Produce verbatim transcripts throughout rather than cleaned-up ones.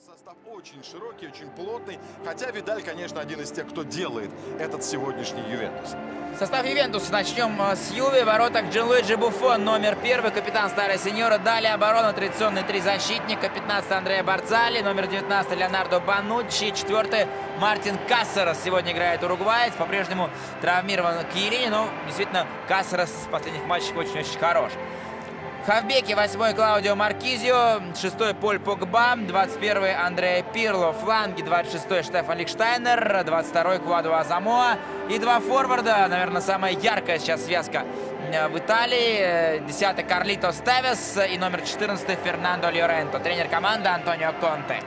Состав очень широкий, очень плотный. Хотя Видаль, конечно, один из тех, кто делает этот сегодняшний Ювентус. Состав Ювентуса. Начнем с Юве. В воротах Джанлуиджи Буффон, номер первый, капитан Старой Синьора. Далее оборона, традиционные три защитника. пятнадцатый Андреа Барцали, номер девятнадцатый Леонардо Бануччи, четвертый Мартин Кассерос. Сегодня играет уругваец. По-прежнему травмирован Кьелини, но действительно Кассерос в последних матчах очень-очень хорош. Хавбеки, восьмой Клаудио Маркизио, шестой Поль Погба, двадцать первый Андреа Пирло, фланги двадцать шестой Штефан Лихштайнер, двадцать второй Квадро Азамоа и два форварда, наверное, самая яркая сейчас связка в Италии, десятый Карлитос Тевес и номер четырнадцатый Фернандо Льоренто, тренер команды Антонио Конте.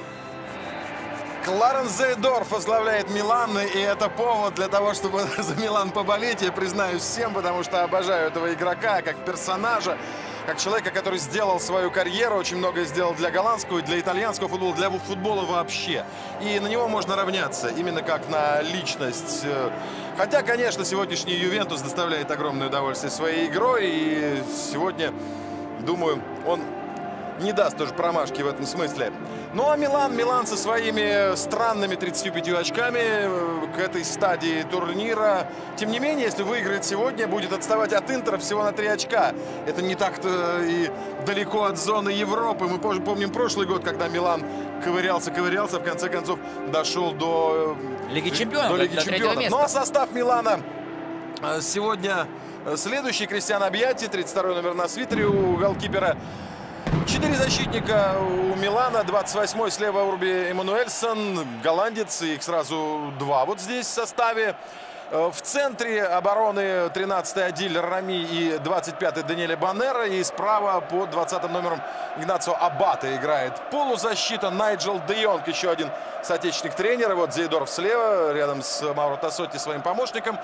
Кларенс Зейдорф возглавляет Милан, и это повод для того, чтобы за Милан поболеть. Я признаюсь всем, потому что обожаю этого игрока как персонажа, как человека, который сделал свою карьеру, очень многое сделал для голландского и для итальянского футбола, для футбола вообще. И на него можно равняться, именно как на личность. Хотя, конечно, сегодняшний Ювентус доставляет огромное удовольствие своей игрой, и сегодня, думаю, он не даст тоже промашки в этом смысле. Ну а Милан, Милан со своими странными тридцатью пятью очками к этой стадии турнира. Тем не менее, если выиграет сегодня, будет отставать от Интера всего на три очка. Это не так-то и далеко от зоны Европы. Мы помним прошлый год, когда Милан ковырялся, ковырялся, в конце концов дошел до Лиги Чемпионов. До Лиги Чемпионов. Ну а состав Милана сегодня следующий: Кристиан Абьяти, тридцать второй номер на свитере у голкипера. Четыре защитника у Милана, двадцать восьмой слева Урби Эммануэльсон, голландец, их сразу два вот здесь в составе. В центре обороны тринадцатый Адиль Рами и двадцать пятый Даниэле Банера. И справа под двадцатым номером Игнацио Аббате играет полузащита. Найджел де Йонг, еще один соотечественник тренера. Вот Зейдорф слева, рядом с Мауро Тассотти, своим помощником,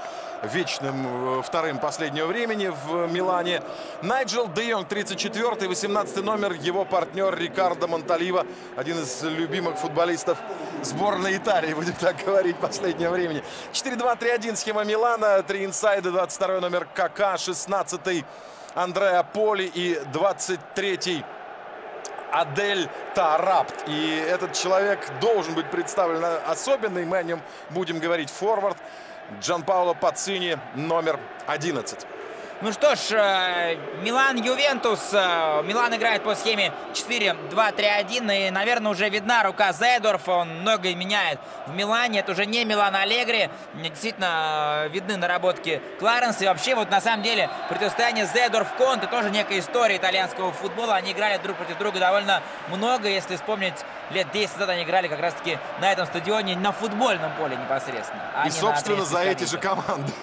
вечным вторым последнего времени в Милане. Найджел де Йонг, тридцать четвёртый, восемнадцатый номер, его партнер Рикардо Монталива, один из любимых футболистов сборной Италии, будем так говорить, последнего времени. четыре два три один схема Милана, три инсайда, двадцать второй номер Кака, шестнадцатый Андреа Поли и двадцать третий Адель Тарапт. И этот человек должен быть представлен особенный, мы о нем будем говорить, форвард Джанпаоло Пацини, номер одиннадцать. Ну что ж, Милан-Ювентус. Милан играет по схеме четыре два три один. И, наверное, уже видна рука Зейдорфа. Он многое меняет в Милане. Это уже не Милан Аллегри. Действительно, видны наработки Кларенса. И вообще, вот на самом деле, противостояние Зейдорф-Конте тоже некая история итальянского футбола. Они играли друг против друга довольно много. Если вспомнить, лет десять назад они играли как раз-таки на этом стадионе, на футбольном поле непосредственно. И, собственно, за эти же команды.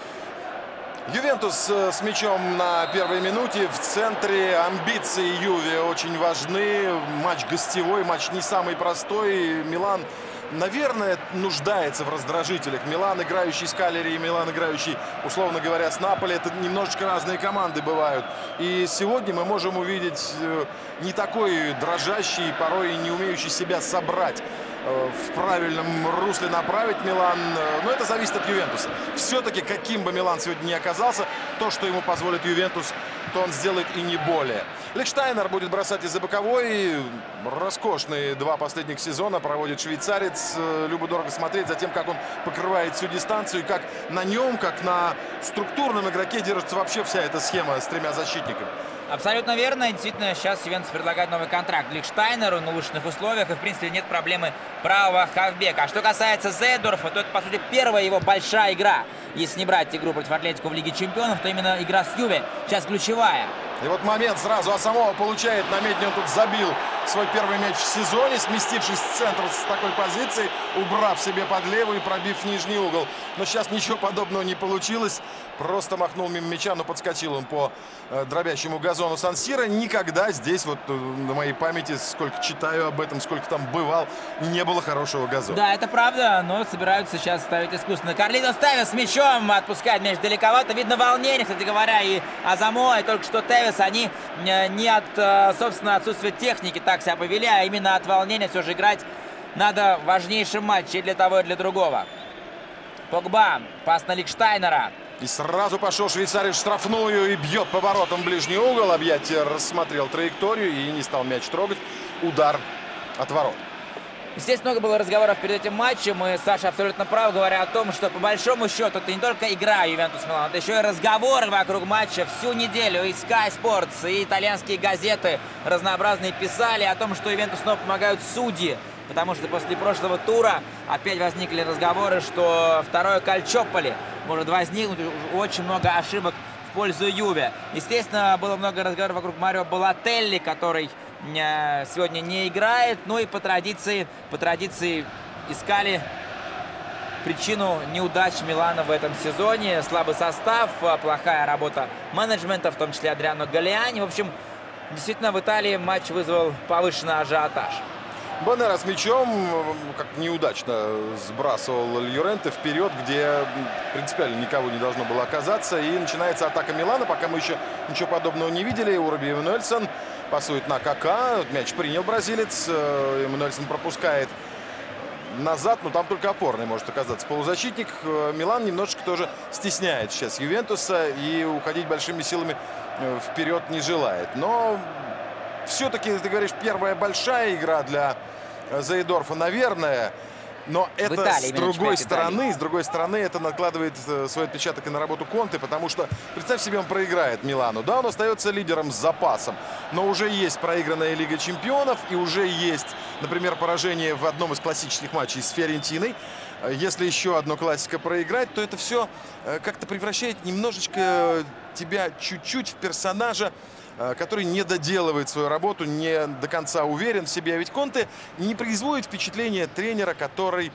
Ювентус с мячом на первой минуте. В центре амбиции Юве очень важны. Матч гостевой, матч не самый простой. Милан, наверное, нуждается в раздражителях. Милан, играющий с Калери, и Милан, играющий, условно говоря, с Наполи. Это немножечко разные команды бывают. И сегодня мы можем увидеть не такой дрожащий, порой не умеющий себя собрать, в правильном русле направить Милан. Но это зависит от Ювентуса. Все-таки, каким бы Милан сегодня ни оказался, то, что ему позволит Ювентус, то он сделает и не более. Лихштайнер будет бросать из-за боковой. Роскошные два последних сезона проводит швейцарец. Любо-дорого смотреть за тем, как он покрывает всю дистанцию, и как на нем, как на структурном игроке держится вообще вся эта схема с тремя защитниками. Абсолютно верно. Действительно, сейчас Ювентус предлагает новый контракт Лихштайнеру на улучшенных условиях. И, в принципе, нет проблемы правого хавбека. А что касается Зейдорфа, то это, по сути, первая его большая игра. Если не брать игру против Атлетико в Лиге Чемпионов, то именно игра с Юве сейчас ключевая. И вот момент сразу Асамоа получает на медне. Он тут забил свой первый мяч в сезоне, сместившись в центр с такой позиции, убрав себе под левую и пробив нижний угол. Но сейчас ничего подобного не получилось. Просто махнул мимо мяча, но подскочил он по э, дробящему газону Сан-Сиро. Никогда здесь, вот э, на моей памяти, сколько читаю об этом, сколько там бывал, не было хорошего газона. Да, это правда, но собираются сейчас ставить искусственно. Карлитос Тевес с мячом отпускает мяч далековато. Видно волнение, кстати говоря, и Азамоа, и только что Тевес, они не от, собственно, отсутствия техники так себя повели, а именно от волнения. Все же играть надо в важнейшем матче и для того, и для другого. Погба, пас на Лихштайнера. И сразу пошел швейцарец в штрафную и бьет поворотом в ближний угол. Объятие рассмотрел траекторию и не стал мяч трогать. Удар от ворот. Здесь много было разговоров перед этим матчем, и Саша абсолютно прав, говоря о том, что по большому счету это не только игра Ювентус Милан, это еще и разговоры вокруг матча всю неделю. И Sky Sports, и итальянские газеты разнообразные писали о том, что Ювентус снова помогают судьи, потому что после прошлого тура опять возникли разговоры, что второе Кальчополи может возникнуть, очень много ошибок в пользу Юве. Естественно, было много разговоров вокруг Марио Балотелли, который сегодня не играет. Ну и по традиции, по традиции искали причину неудач Милана в этом сезоне. Слабый состав, плохая работа менеджмента, в том числе Адриано Галлиани. В общем, действительно, в Италии матч вызвал повышенный ажиотаж. Боннера с мячом как неудачно сбрасывал Льоренте вперед, где принципиально никого не должно было оказаться. И начинается атака Милана, пока мы еще ничего подобного не видели. Уроби Эммануэльсон пасует на Кака. Мяч принял бразилец. Эммануэльсон пропускает назад, но там только опорный может оказаться полузащитник. Милан немножечко тоже стесняет сейчас Ювентуса и уходить большими силами вперед не желает. Но все-таки, ты говоришь, первая большая игра для Зейдорфа, наверное. Но это Италии, с другой стороны, Италии. с другой стороны, это накладывает свой отпечаток и на работу Конте, потому что, представь себе, он проиграет Милану. Да, он остается лидером с запасом, но уже есть проигранная Лига Чемпионов и уже есть, например, поражение в одном из классических матчей с Фиорентиной. Если еще одно классика проиграть, то это все как-то превращает немножечко тебя чуть-чуть в персонажа, который не доделывает свою работу, не до конца уверен в себе. А ведь Конте не производит впечатление тренера, который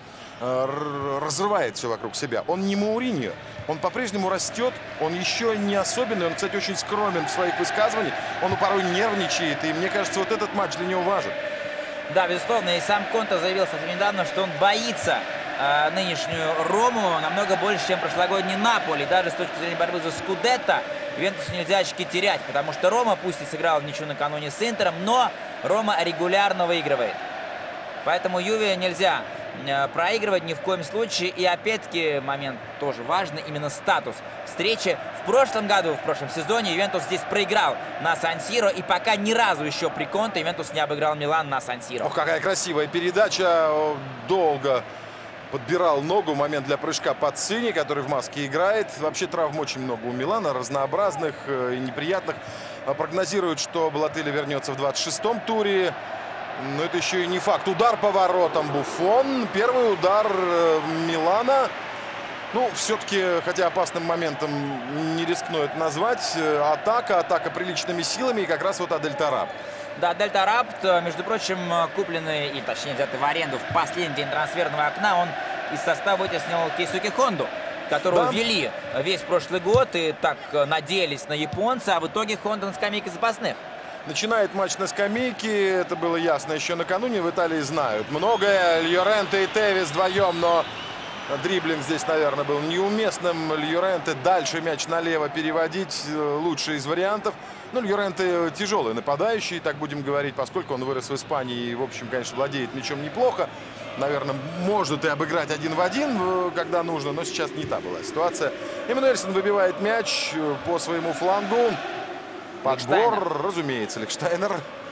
э, разрывает все вокруг себя. Он не Мауриньо. Он по-прежнему растет. Он еще не особенный. Он, кстати, очень скромен в своих высказываниях. Он порой нервничает. И мне кажется, вот этот матч для него важен. Да, безусловно. И сам Конте заявил совсем недавно, что он боится э, нынешнюю Рому намного больше, чем прошлогодний Наполи. Даже с точки зрения борьбы за Скудетто Ювентусу нельзя очки терять, потому что Рома, пусть и сыграл в ничью накануне с Интером, но Рома регулярно выигрывает. Поэтому Юве нельзя э, проигрывать ни в коем случае. И опять-таки момент тоже важный, именно статус встречи. В прошлом году, в прошлом сезоне Ювентус здесь проиграл на Сан-Сиро, и пока ни разу еще при Конте Ювентус не обыграл Милан на Сан-Сиро. Ох, какая красивая передача. Долго подбирал ногу. Момент для прыжка под Цини, который в маске играет. Вообще травм очень много у Милана, разнообразных и неприятных. Прогнозируют, что Балотелли вернется в двадцать шестом туре. Но это еще и не факт. Удар по воротам Буффон. Первый удар Милана. Ну, все-таки, хотя опасным моментом не рискну это назвать. Атака, атака приличными силами. И как раз вот Адель Тарап. Да, Адель Тарап, между прочим, купленный, и точнее взятый в аренду в последний день трансферного окна, он из состава вытеснил Кейсуки Хонду, которого да. вели весь прошлый год и так надеялись на японца, а в итоге Хонда на скамейке запасных. Начинает матч на скамейке, это было ясно еще накануне, в Италии знают многое. Льоренте и Тевис вдвоем, но дриблинг здесь, наверное, был неуместным. Льоренте дальше мяч налево переводить, лучший из вариантов. Ну, Льоренте тяжелый нападающий, так будем говорить, поскольку он вырос в Испании и, в общем, конечно, владеет мячом неплохо. Наверное, может и обыграть один в один, когда нужно, но сейчас не та была ситуация. Эммануэльсон выбивает мяч по своему флангу. Подбор, Лихштайнер. Разумеется, Лихштайнер.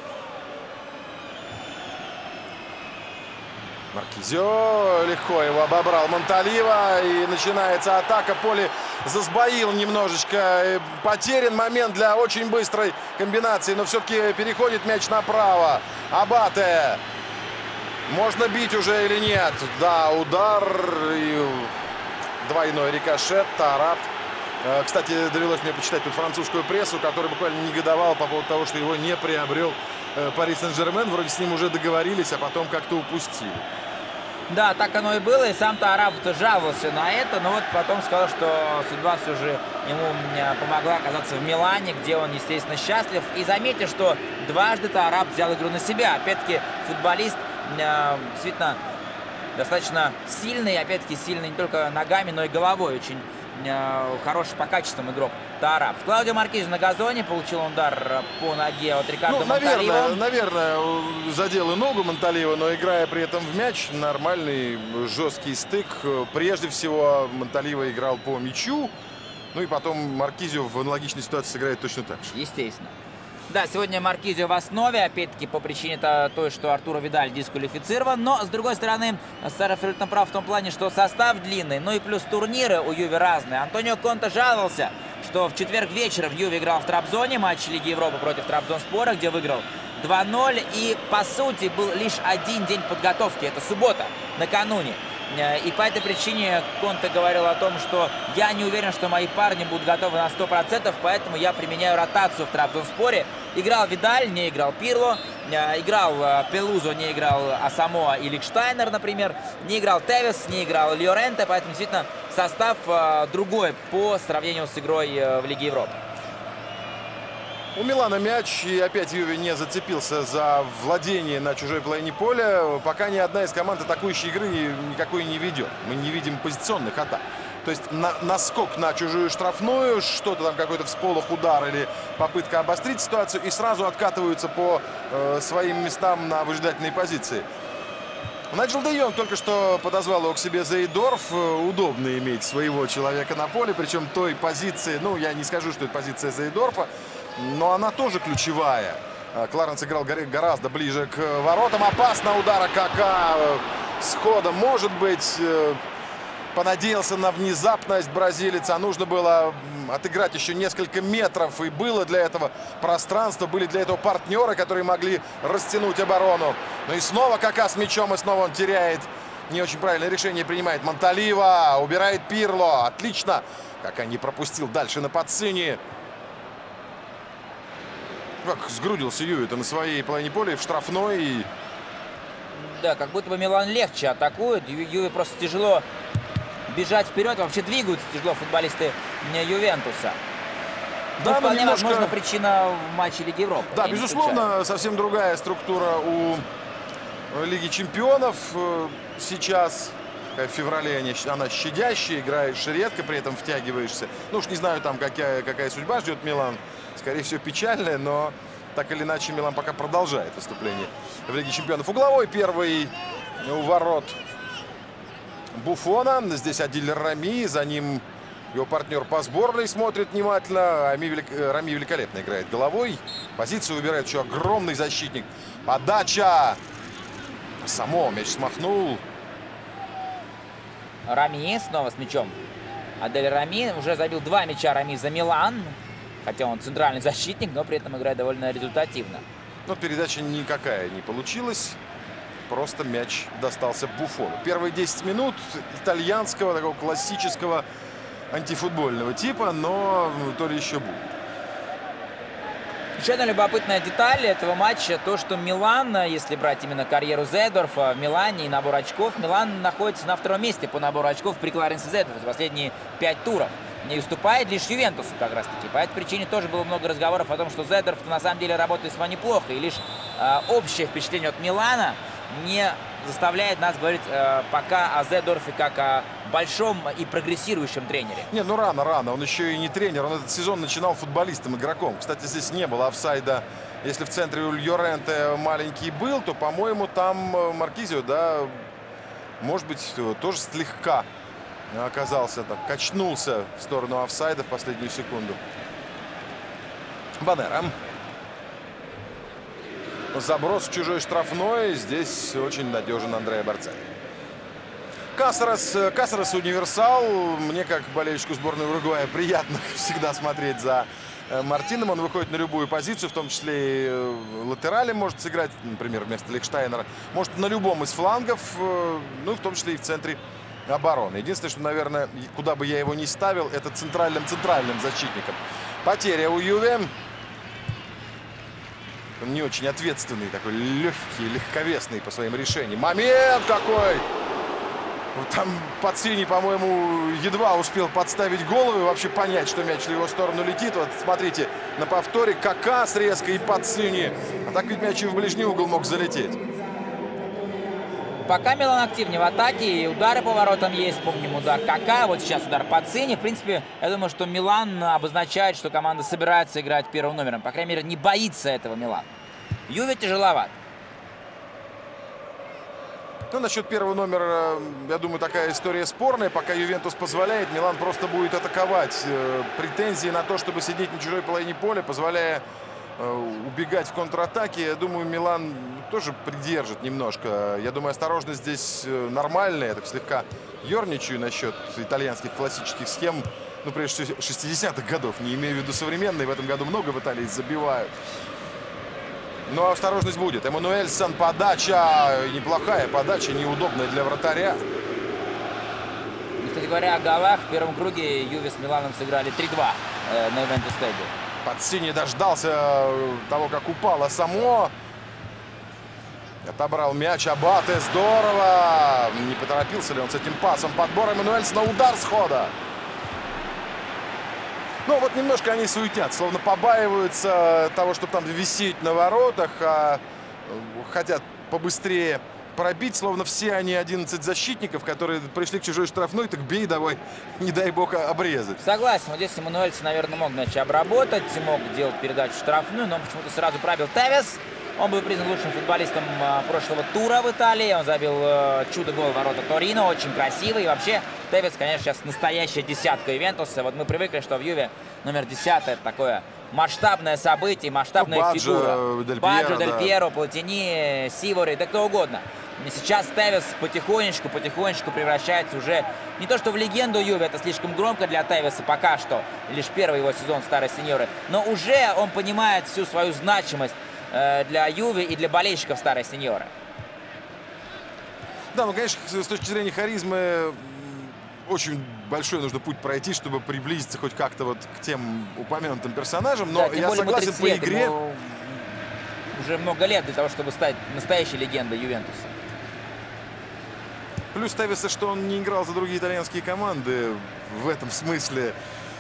Маркизио легко его обобрал Монталива. И начинается атака. Поле засбоил немножечко. Потерян момент для очень быстрой комбинации. Но все-таки переходит мяч направо. Абате. Можно бить уже или нет? Да, удар. И двойной рикошет. Тарап. Кстати, довелось мне почитать тут французскую прессу, которая буквально негодовала по поводу того, что его не приобрел Пари Сен-Жермен. Вроде с ним уже договорились, а потом как-то упустили. Да, так оно и было, и сам Тарап жаловался на это, но вот потом сказал, что судьба все же ему помогла оказаться в Милане, где он, естественно, счастлив. И заметьте, что дважды Тарап взял игру на себя. Опять-таки, футболист действительно достаточно сильный, опять-таки сильный не только ногами, но и головой. Очень хороший по качествам игрок Тарап. Клаудио Маркизио на газоне, получил удар по ноге от Рикардо ну, Монталива. Наверное, наверное, задел и ногу Монталива, но играя при этом в мяч, нормальный жесткий стык. Прежде всего Монталива играл по мячу, ну и потом Маркизио в аналогичной ситуации сыграет точно так же. Естественно. Да, сегодня Маркизио в основе, опять-таки по причине той, что Артуро Видаль дисквалифицирован. Но, с другой стороны, Сара абсолютно прав в том плане, что состав длинный, ну и плюс турниры у Юве разные. Антонио Конте жаловался, что в четверг вечером Юве играл в Трабзоне, матч Лиги Европы против Трабзонспора, где выиграл два ноль. И, по сути, был лишь один день подготовки, это суббота, накануне. И по этой причине Конте говорил о том, что я не уверен, что мои парни будут готовы на сто процентов, поэтому я применяю ротацию в Трабзонспоре. Играл Видаль, не играл Пирло, играл Пелузо, не играл Асамоа и Ликштайнер, например, не играл Тевес, не играл Льоренте, поэтому действительно состав другой по сравнению с игрой в Лиге Европы. У Милана мяч, и опять Юве не зацепился за владение на чужой половине поля. Пока ни одна из команд атакующей игры никакой не ведет. Мы не видим позиционных атак. То есть на, наскок на чужую штрафную, что-то там, какой-то всполох, удар или попытка обострить ситуацию, и сразу откатываются по э, своим местам на выжидательные позиции. Найджел де Йонг только что подозвал его к себе Зейдорф. Удобно иметь своего человека на поле, причем той позиции, ну, я не скажу, что это позиция Зейдорфа, но она тоже ключевая. Кларенс играл гораздо ближе к воротам. Опасно удара Кака с ходом. Может быть, понадеялся на внезапность бразилец, а нужно было отыграть еще несколько метров. И было для этого пространство, были для этого партнеры, которые могли растянуть оборону. Ну и снова Кака с мячом, и снова он теряет. Не очень правильное решение принимает Монталива. Убирает Пирло. Отлично. Кака не пропустил дальше на Пацини. Как сгрудился Юве-то на своей половине поля в штрафной. Да, как будто бы Милан легче атакует. Юве просто тяжело бежать вперед. Вообще двигаются тяжело футболисты Ювентуса. Да, ну, вполне немножко... возможно, причина в матче Лиги Европы. Да, безусловно, совсем другая структура у Лиги Чемпионов. Сейчас в феврале она щадящая, играешь редко, при этом втягиваешься. Ну уж не знаю, там какая, какая судьба ждет Милан. Скорее всего, печальная, но так или иначе Милан пока продолжает выступление в Лиге Чемпионов. Угловой первый у ворот Буфона. Здесь Адиль Рами, за ним его партнер по сборной смотрит внимательно. Рами, велик... Рами великолепно играет головой. Позицию выбирает еще огромный защитник. Подача. Само мяч смахнул. Рами снова с мячом. Адель Рами уже забил два мяча Рами за Милан. Хотя он центральный защитник, но при этом играет довольно результативно. Но передача никакая не получилась. Просто мяч достался Буфону. Первые десять минут итальянского, такого классического антифутбольного типа, но то ли еще будет. Еще одна любопытная деталь этого матча, то, что Милан, если брать именно карьеру Зейдорфа в Милане и набор очков, Милан находится на втором месте по набору очков при Кларенсе Зейдорфе за последние пять туров. Не уступает лишь Ювентусу как раз таки. По этой причине тоже было много разговоров о том, что Зейдорф на самом деле работает весьма неплохо. И лишь э, общее впечатление от Милана не заставляет нас говорить э, пока о Зейдорфе как о большом и прогрессирующем тренере. Не, ну рано, рано. Он еще и не тренер. Он этот сезон начинал футболистом, игроком. Кстати, здесь не было офсайда. Если в центре у Льоренте маленький был, то, по-моему, там Маркизио, да, может быть, тоже слегка оказался, так, качнулся в сторону офсайда в последнюю секунду. Банера. Заброс в чужой штрафной. Здесь очень надежен Андреа Барцалли. Касерас, Касерас универсал. Мне, как болельщику сборной Уругвая, приятно всегда смотреть за Мартином. Он выходит на любую позицию, в том числе и латерали может сыграть, например, вместо Лихштайнера. Может на любом из флангов, ну, в том числе и в центре обороны. Единственное, что, наверное, куда бы я его ни ставил, это центральным-центральным защитником. Потеря у Юве. Он не очень ответственный, такой легкий, легковесный по своим решениям. Момент какой! Там Пацини, по-моему, едва успел подставить голову и вообще понять, что мяч в его сторону летит. Вот смотрите, на повторе Кака с резкой и Пацини. А так ведь мяч и в ближний угол мог залететь. Пока Милан активнее в атаке, и удары по воротам есть. Помним удар Кака, вот сейчас удар Пацини. В принципе, я думаю, что Милан обозначает, что команда собирается играть первым номером. По крайней мере, не боится этого Милан. Юве тяжеловат. Ну, насчет первого номера, я думаю, такая история спорная. Пока Ювентус позволяет, Милан просто будет атаковать. Претензии на то, чтобы сидеть на чужой половине поля, позволяя убегать в контратаке. Я думаю, Милан тоже придержит немножко. Я думаю, осторожность здесь нормальная. Я так слегка ерничаю насчет итальянских классических схем. Ну, прежде всего, шестидесятых годов. Не имею в виду современные. В этом году много в Италии забивают. Но осторожность будет. Эммануэльсон, подача. Неплохая подача, неудобная для вратаря. Кстати говоря, о голах. В первом круге Юве с Миланом сыграли три-два э, на Ювентус стадио. Паццини дождался того, как упало само. Отобрал мяч Абате. Здорово. Не поторопился ли он с этим пасом? Подбор Эммануэльсона. Удар схода. Ну, вот немножко они суетят. Словно побаиваются того, чтобы там висеть на воротах. А хотят побыстрее пробить. Словно все они одиннадцать защитников, которые пришли к чужой штрафной. Так бей давай, не дай бог, обрезать. Согласен. Вот здесь Эммануэльсон, наверное, мог мяч обработать. Мог делать передачу штрафную. Но почему-то сразу пробил Тевес. Он был признан лучшим футболистом прошлого тура в Италии. Он забил чудо-гол в ворота Торино. Очень красивый. И вообще, Тевес, конечно, сейчас настоящая десятка Ювентуса. Вот мы привыкли, что в Юве номер десять это такое масштабное событие, масштабная ну, Баджо, фигура. Дель Баджо, Дель да. Пьеро, Платини, Сивори, да кто угодно. И сейчас Тевес потихонечку, потихонечку превращается уже не то что в легенду Юве, это слишком громко для Тевеса пока что. Лишь первый его сезон старой сеньоры. Но уже он понимает всю свою значимость для Юве и для болельщиков старой сеньоры. Да, ну, конечно, с точки зрения харизмы очень большой нужно путь пройти, чтобы приблизиться хоть как-то вот к тем упомянутым персонажам. Но да, я согласен, по лет, игре... Уже много лет для того, чтобы стать настоящей легендой Ювентуса. Плюс Тевеса, что он не играл за другие итальянские команды в этом смысле.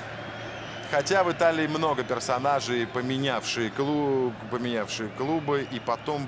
Хотя в Италии много персонажей, поменявшие, клуб, поменявшие клубы и потом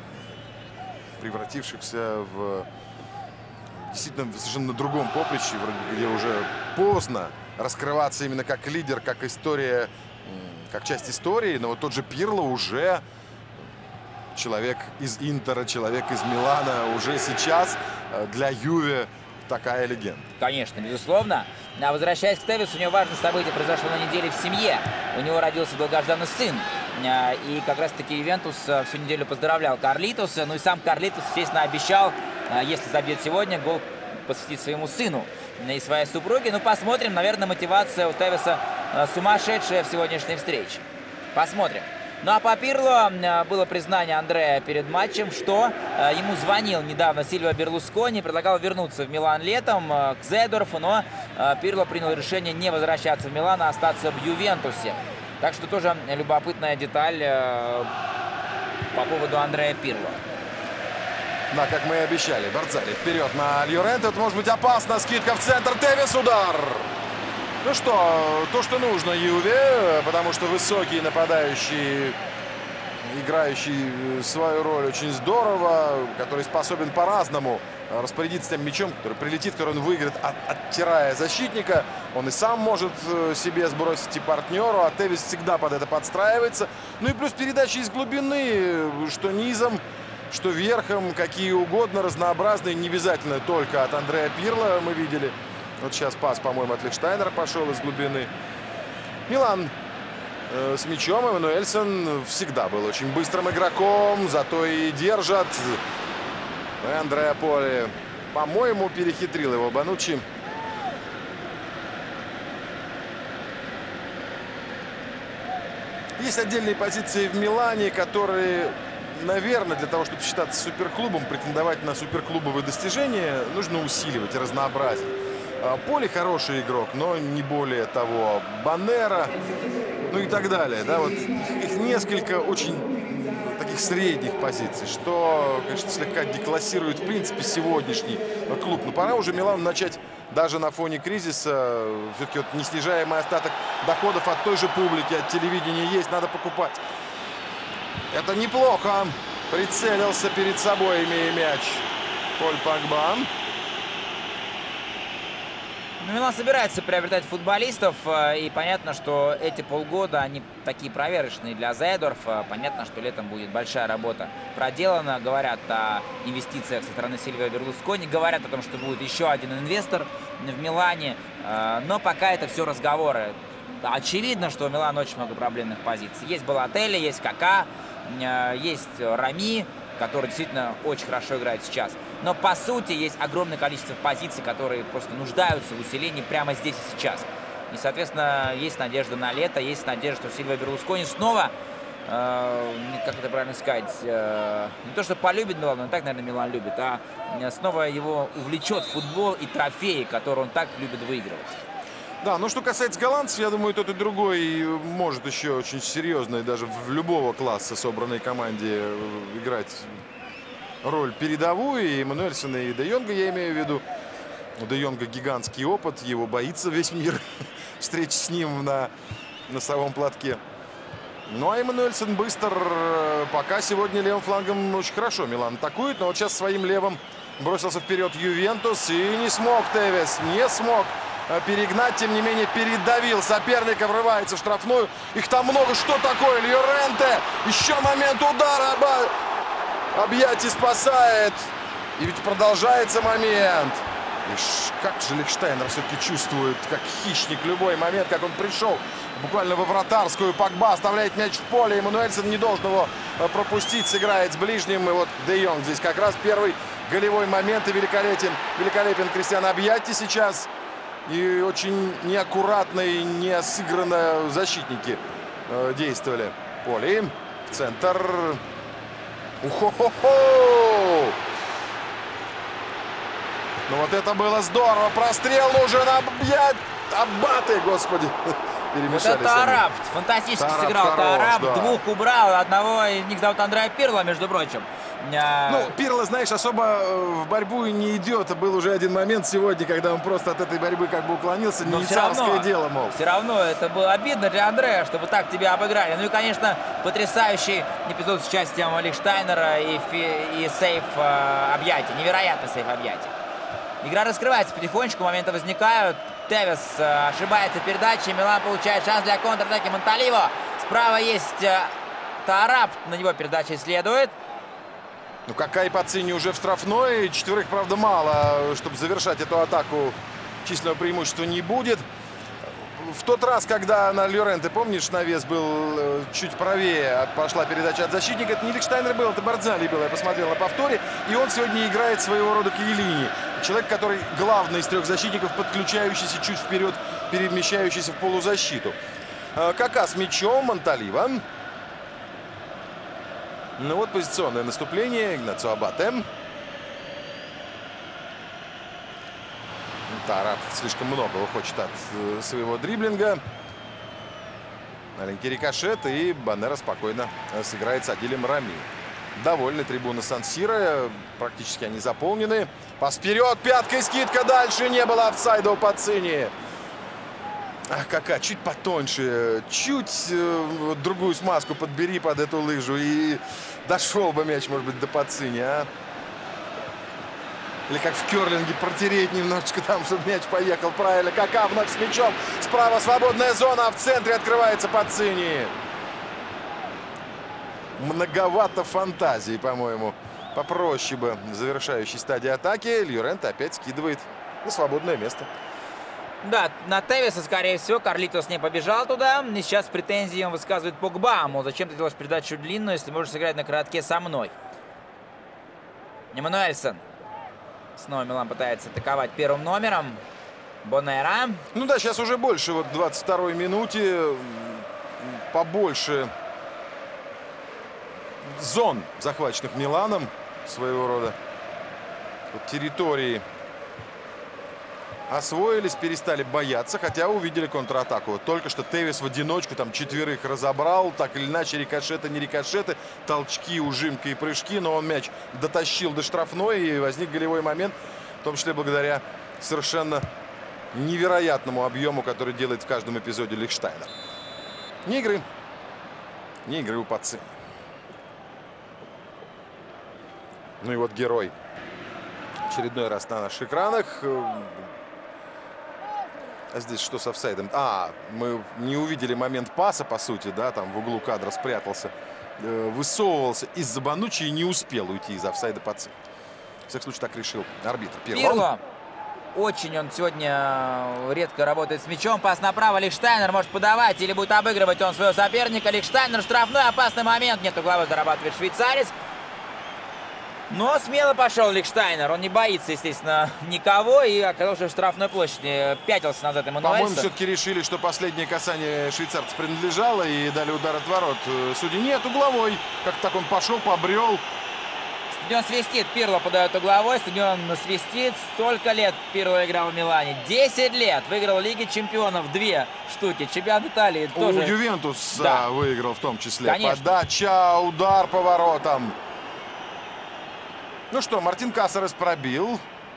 превратившихся в действительно совершенно на другом поприще, где уже поздно раскрываться именно как лидер, как история, как часть истории. Но вот тот же Пирло уже человек из Интера, человек из Милана, уже сейчас для Юве такая легенда. Конечно, безусловно. А возвращаясь к Тевесу, у него важное событие произошло на неделе в семье. У него родился долгожданный сын. И как раз-таки Ювентус всю неделю поздравлял Карлитоса. Ну и сам Карлитос, естественно, обещал, если забьет сегодня, гол посвятить своему сыну и своей супруге. Ну, посмотрим. Наверное, мотивация у Тевеса сумасшедшая в сегодняшней встрече. Посмотрим. Ну а по Пирло было признание Андрея перед матчем, что ему звонил недавно Сильвио Берлускони, предлагал вернуться в Милан летом к Зедорфу, но Пирло принял решение не возвращаться в Милан, а остаться в Ювентусе. Так что тоже любопытная деталь по поводу Андрея Пирло. Да, как мы и обещали, Барцали вперед на Льоренте. Это может быть опасно. Скидка в центр. Тевес, удар. Ну что, то, что нужно Юве, потому что высокий нападающий, играющий свою роль очень здорово, который способен по-разному распорядиться тем мячом, который прилетит, который он выиграет, от, оттирая защитника. Он и сам может себе сбросить и партнеру, а Тевес всегда под это подстраивается. Ну и плюс передачи из глубины, что низом, что верхом, какие угодно, разнообразные, не обязательно только от Андрея Пирло мы видели. Вот сейчас пас, по-моему, от Лихштайнера пошел из глубины. Милан э, с мячом. Эммануэльсон всегда был очень быстрым игроком, зато и держат. И Андреа Поли, по-моему, перехитрил его Бануччи. Есть отдельные позиции в Милане, которые, наверное, для того, чтобы считаться суперклубом, претендовать на суперклубовые достижения, нужно усиливать и разнообразить. Поли хороший игрок, но не более того. Банера, ну и так далее. Да, вот их несколько очень таких средних позиций, что, конечно, слегка деклассирует, в принципе, сегодняшний клуб. Но пора уже Милану начать даже на фоне кризиса. Все-таки вот неснижаемый остаток доходов от той же публики, от телевидения есть, надо покупать. Это неплохо. Прицелился перед собой, имея мяч, Поль Погба. Ну, Милан собирается приобретать футболистов, и понятно, что эти полгода, они такие проверочные для Зедорфа. Понятно, что летом будет большая работа проделана. Говорят о инвестициях со стороны Сильвио Берлускони, говорят о том, что будет еще один инвестор в Милане. Но пока это все разговоры. очевидно, что у Милана очень много проблемных позиций. Есть Балотелли, есть Кака, есть Рами, который действительно очень хорошо играет сейчас. Но по сути есть огромное количество позиций, которые просто нуждаются в усилении прямо здесь и сейчас. И, соответственно, есть надежда на лето, есть надежда, что Сильвио Берлускони снова, э, как это правильно сказать, э, не то что полюбит Милан, но так, наверное, Милан любит, а снова его увлечет футбол и трофеи, которые он так любит выигрывать. Да, ну что касается голландцев, я думаю, тот и другой может еще очень серьезно, и даже в любого класса собранной команде играть роль передовую. И Эммануэльсона, и Де Йонга, я имею в виду. У Де Йонга гигантский опыт, его боится весь мир встреч с ним на носовом платке. Ну а Эммануэльсон быстр, пока сегодня левым флангом очень хорошо Милан атакует, но вот сейчас своим левым бросился вперед Ювентус и не смог Тевес, не смог перегнать, тем не менее передавил соперника, врывается в штрафную. Их там много. Что такое? Льоренте. Еще момент удара. Объятие спасает. И ведь продолжается момент. И как же Лихштайнер все-таки чувствует, как хищник, любой момент, как он пришел буквально во вратарскую. Погба оставляет мяч в поле. Эммануэльсон не должен его пропустить. Сыграет с ближним. И вот Де Йонг здесь как раз первый голевой момент. И великолепен, великолепен Кристиан Абьятти сейчас. И очень неаккуратно и не сыгранно защитники э, действовали. Поле. В центр. Ухо-хо-хо! Ну вот это было здорово. Прострел нужен. Объять. Аббаты, господи. Вот это Тарап. Фантастически Тарап, сыграл Тарап. Да. Двух убрал. Одного из них зовут Андреа Пирло, между прочим. Ну, Пирло, знаешь, особо в борьбу не идет. Был уже один момент сегодня, когда он просто от этой борьбы как бы уклонился. Но не все царское равно, дело, мол. Все равно это было обидно для Андрея, чтобы так тебя обыграли. Ну и, конечно, потрясающий эпизод с участием Лихштайнера и, и сейф э, Абьятти. Невероятный сейф Абьятти. Игра раскрывается потихонечку, моменты возникают. Тевес э, ошибается в передаче. Милан получает шанс для контратаки. Монталиво. Справа есть э, Тарап. На него передача следует. Ну, Кака и Пацини уже в штрафной. Четверых, правда, мало, чтобы завершать эту атаку. Численного преимущества не будет. В тот раз, когда на Льоренте, помнишь, навес был чуть правее, пошла передача от защитника. Это не Лихштайнер был, это Бардзали был. Я посмотрел на повторе. И он сегодня играет своего рода Кьелини. Человек, который главный из трех защитников, подключающийся чуть вперед, перемещающийся в полузащиту. Кака с мячом, Монталиво. Ну вот позиционное наступление. Игнацио Аббате. Тарап слишком многого хочет от своего дриблинга. Маленький рикошет. И Банера спокойно сыграет с Адилем Рами. Довольны трибуны Сан-Сиро. Практически они заполнены. Пас вперед. Пяткой скидка. Дальше не было офсайда у Пацини. Ах, Кака, чуть потоньше, чуть э, другую смазку подбери под эту лыжу, и дошел бы мяч, может быть, до Пацини, а? Или как в керлинге, протереть немножечко там, чтобы мяч поехал правильно. Кака вновь с мячом, справа свободная зона, а в центре открывается Пацини. Многовато фантазии, по-моему. Попроще бы в завершающей стадии атаки. Льоренте опять скидывает на свободное место. Да, на Тевеса, скорее всего, Карлитос не побежал туда. И сейчас претензии он высказывает Погба. Мол, зачем ты делаешь передачу длинную, если можешь сыграть на коротке со мной? Эммануэльсон. Снова Милан пытается атаковать первым номером. Бонера. Ну да, сейчас уже больше. Вот в двадцать второй минуте побольше зон, захваченных Миланом, своего рода. Вот территории освоились, перестали бояться, хотя увидели контратаку. Вот только что Тевес в одиночку там четверых разобрал, так или иначе, рикошеты, не рикошеты, толчки, ужимка и прыжки, но он мяч дотащил до штрафной, и возник голевой момент, в том числе благодаря совершенно невероятному объему, который делает в каждом эпизоде Лихштайнер. Не игры. Не игры у Пацини. Ну и вот герой. Очередной раз на наших экранах. А здесь что с офсайдом? А, мы не увидели момент паса, по сути, да, там в углу кадра спрятался. Высовывался из-за Бонуччи и не успел уйти из офсайда Пацини. В всяком случае, так решил арбитр. Пирло. очень он сегодня редко работает с мячом. Пас направо, Лихштайнер может подавать или будет обыгрывать он своего соперника. Лихштайнер, штрафной, опасный момент. Нет угловой, зарабатывает швейцарец. Но смело пошел Лихштайнер. Он не боится, естественно, никого. И оказался в штрафной площади. Пятился назад Эммануэльсон. По-моему, все-таки решили, что последнее касание швейцарца принадлежало. И дали удар от ворот. Судьи нет, угловой. Как так он пошел, побрел. Стадион свистит. Пирло подает угловой. Стадион свистит. Столько лет Пирло играл в Милане. десять лет. Выиграл Лиги чемпионов. Две штуки. Чемпионат Италии тоже. У Ювентус да. выиграл в том числе. Конечно. Подача, удар по воротам. Ну что, Мартин Касарес пробил.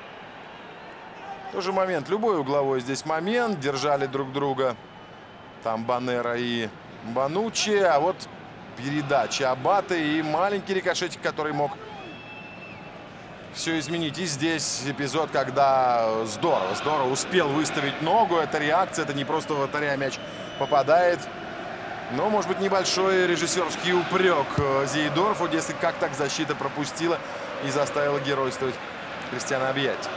Тоже момент. Любой угловой здесь момент. Держали друг друга. Там Банера и Бануччи. А вот передача Аббате и маленький рикошетик, который мог все изменить. И здесь эпизод, когда здорово, здорово успел выставить ногу. Это реакция, это не просто вратаря мяч попадает. Но, может быть, небольшой режиссерский упрек Зейдорфу, если как так защита пропустила и заставила геройствовать Кристиана Абьятти.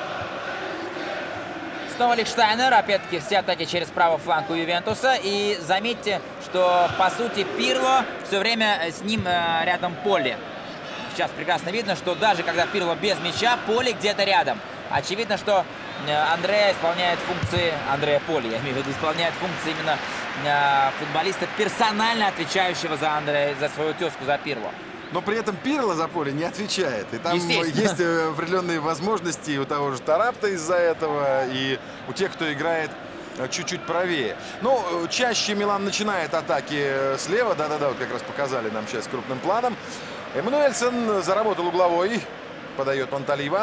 Снова Лихштайнер. Опять-таки все атаки через правый фланг у Ювентуса. И заметьте, что, по сути, Пирло все время с ним э, рядом Поле. Сейчас прекрасно видно, что даже когда Пирло без мяча, Поле где-то рядом. Очевидно, что Андреа исполняет функции... Андреа Поле, я имею в виду, исполняет функции именно э, футболиста, персонально отвечающего за, Андреа, за свою тезку, за Пирло. Но при этом Пирло за поле не отвечает. И там есть определенные возможности у того же Тарапта из-за этого, и у тех, кто играет чуть-чуть правее. Ну, чаще Милан начинает атаки слева. Да-да-да, вот как раз показали нам сейчас крупным планом. Эммануэльсон заработал угловой. Подает Монталива.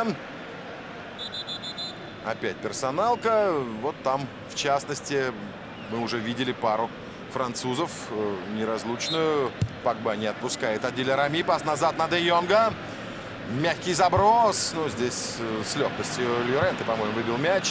Опять персоналка. Вот там, в частности, мы уже видели пару французов, неразлучную. Погба не отпускает Адиля Рами. Пас назад на Де Йонга. Мягкий заброс. Ну, здесь с легкостью Льоренте, по-моему, выбил мяч.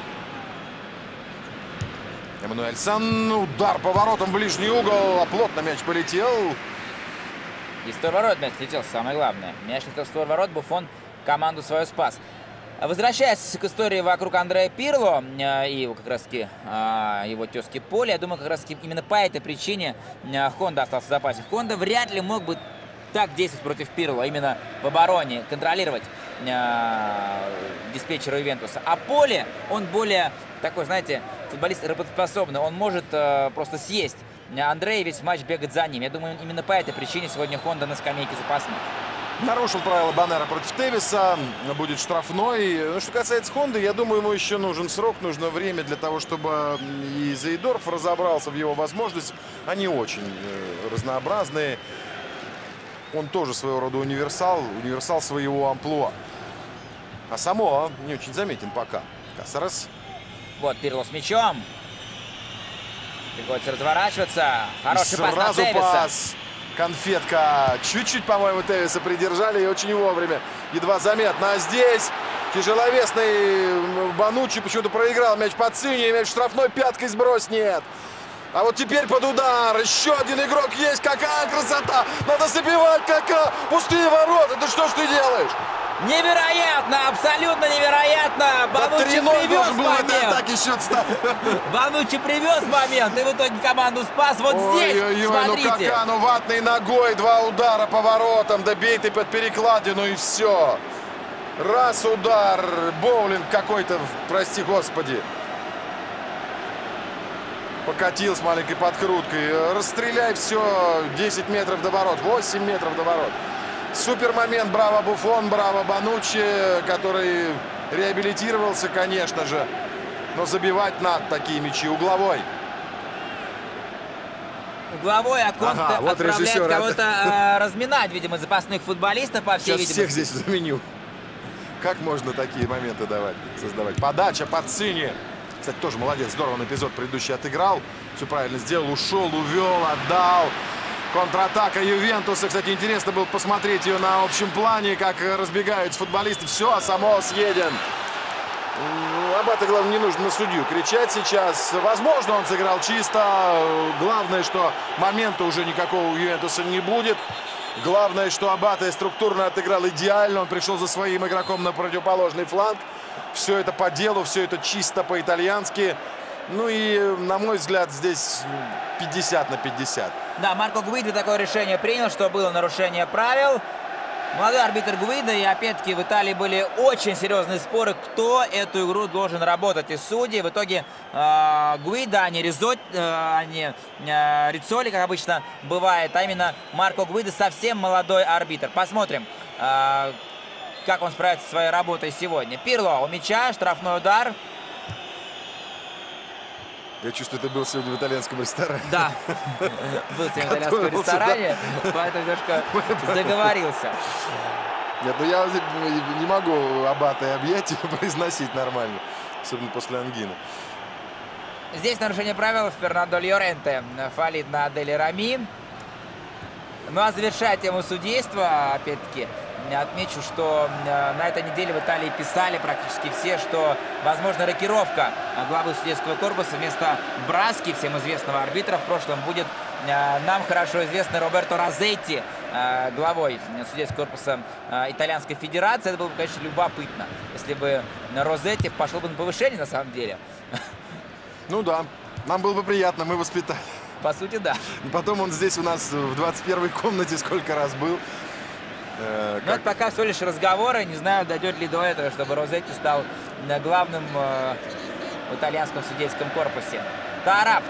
Эммануэльсон. Удар по воротам в ближний угол. А плотно мяч полетел. И створ ворот мяч летел, самое главное. Мяч летел в створ ворот, Буффон команду свою спас. Возвращаясь к истории вокруг Андреа Пирло и как раз таки его тезки Поле, я думаю, как раз таки именно по этой причине Хонда остался в запасе. Хонда вряд ли мог бы так действовать против Пирло, именно в обороне, контролировать диспетчера Ювентуса. А Поле, он более такой, знаете, футболист работоспособный, он может просто съесть Андрея, весь матч бегать за ним. Я думаю, именно по этой причине сегодня Хонда на скамейке запасных. Нарушил правила Банера против Тевиса. Будет штрафной. Ну, что касается Хонды, я думаю, ему еще нужен срок, нужно время для того, чтобы и Зейдорф разобрался в его возможностях. Они очень разнообразные. Он тоже своего рода универсал. Универсал своего амплуа. А само не очень заметен пока. Касарес. Вот Пирло с мячом. Приходится разворачиваться. Хороший пас на сразу Тевиса. Пас. Конфетка. Чуть-чуть, по-моему, Тевиса придержали и очень вовремя. Едва заметно. А здесь тяжеловесный Бануччи почему-то проиграл мяч под Цинни. Мяч штрафной пяткой сброс. Нет. А вот теперь под удар. Еще один игрок есть. Какая красота. Надо забивать. Какая. Пустые ворота. Да что ж ты делаешь? Невероятно, абсолютно невероятно. Бануччи да привез момент. Так счет Бануччи привез момент и в итоге команду спас. Вот ой, здесь, ой, ой, смотрите. Ну кака, ну ватной ногой, два удара по воротам. Да бей ты под перекладину и все. Раз удар, боулинг какой-то, прости господи. Покатил с маленькой подкруткой. Расстреляй все, десять метров до ворот, восемь метров до ворот. Супер момент, браво Буффон, браво Бануччи, который реабилитировался, конечно же. Но забивать надо такие мячи. Угловой. Угловой, а Конте ага, вот отправляет кого-то э, разминать, видимо, запасных футболистов, по всей Сейчас видимости. Всех здесь заменю. Как можно такие моменты давать, создавать? Подача под Цинни. Кстати, тоже молодец, здорово он эпизод предыдущий отыграл. Все правильно сделал, ушел, увел, отдал. Контратака Ювентуса. Кстати, интересно было посмотреть ее на общем плане, как разбегаются футболисты. Все, а само съеден. Об этом, главное, не нужно на судью кричать сейчас. Возможно, он сыграл чисто. Главное, что момента уже никакого у Ювентуса не будет. Главное, что Аббате структурно отыграл идеально. Он пришел за своим игроком на противоположный фланг. Все это по делу, все это чисто по-итальянски. Ну и, на мой взгляд, здесь пятьдесят на пятьдесят. Да, Марко Гуида такое решение принял, что было нарушение правил. Молодой арбитр Гуида, и опять-таки в Италии были очень серьезные споры, кто эту игру должен работать из судей. В итоге э, Гуида, а не, Ризот, э, а не э, Рицоли, как обычно бывает, а именно Марко Гуида, совсем молодой арбитр. Посмотрим, э, как он справится со своей работой сегодня. Пирло у мяча, штрафной удар. Я чувствую, ты был сегодня в итальянском ресторане. Да, был сегодня в итальянском ресторане, поэтому немножко заговорился. Нет, ну я не могу Аббата и объятия произносить нормально, особенно после ангины. Здесь нарушение правил. Фернандо Льоренте фалит на Дели Рами. Ну а завершая тему судейства, опять-таки, отмечу, что на этой неделе в Италии писали практически все, что возможно рокировка главы судейского корпуса вместо Браски, всем известного арбитра, в прошлом будет нам хорошо известный Роберто Розетти, главой судейского корпуса Итальянской Федерации. Это было бы, конечно, любопытно, если бы Розетти пошел бы на повышение на самом деле. Ну да, нам было бы приятно, мы воспитали. По сути, да. Потом он здесь у нас в двадцать первой комнате сколько раз был. Э, Но это пока всего лишь разговоры. Не знаю, дойдет ли до этого, чтобы Розетти стал главным э, в итальянском судейском корпусе. Тарапт.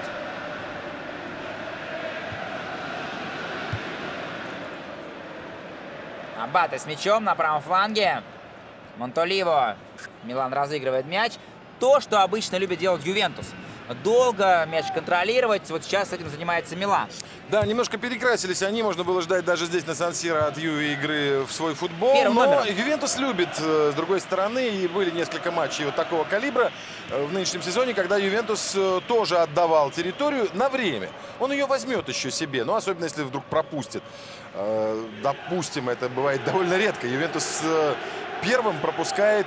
Аббате с мячом на правом фланге. Монтоливо. Милан разыгрывает мяч. То, что обычно любит делать Ювентус. Долго мяч контролировать. Вот сейчас этим занимается Милан. Да, немножко перекрасились они. Можно было ждать даже здесь на Сан-Сиро от Юве игры в свой футбол. Первым Но номером. Ювентус любит, с другой стороны, и были несколько матчей вот такого калибра в нынешнем сезоне, когда Ювентус тоже отдавал территорию на время. Он ее возьмет еще себе, но особенно если вдруг пропустит. Допустим, это бывает довольно редко. Ювентус первым пропускает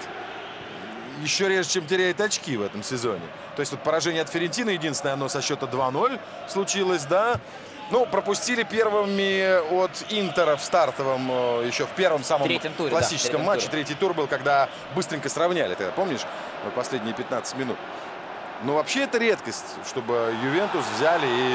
еще реже, чем теряет очки в этом сезоне. То есть вот поражение от Фиорентины единственное, оно со счета два ноль случилось, да. Ну, пропустили первыми от Интера в стартовом, еще в первом самом туре, классическом да, матче. Туре. Третий тур был, когда быстренько сравняли. Ты помнишь? Последние пятнадцать минут. Но вообще это редкость, чтобы Ювентус взяли и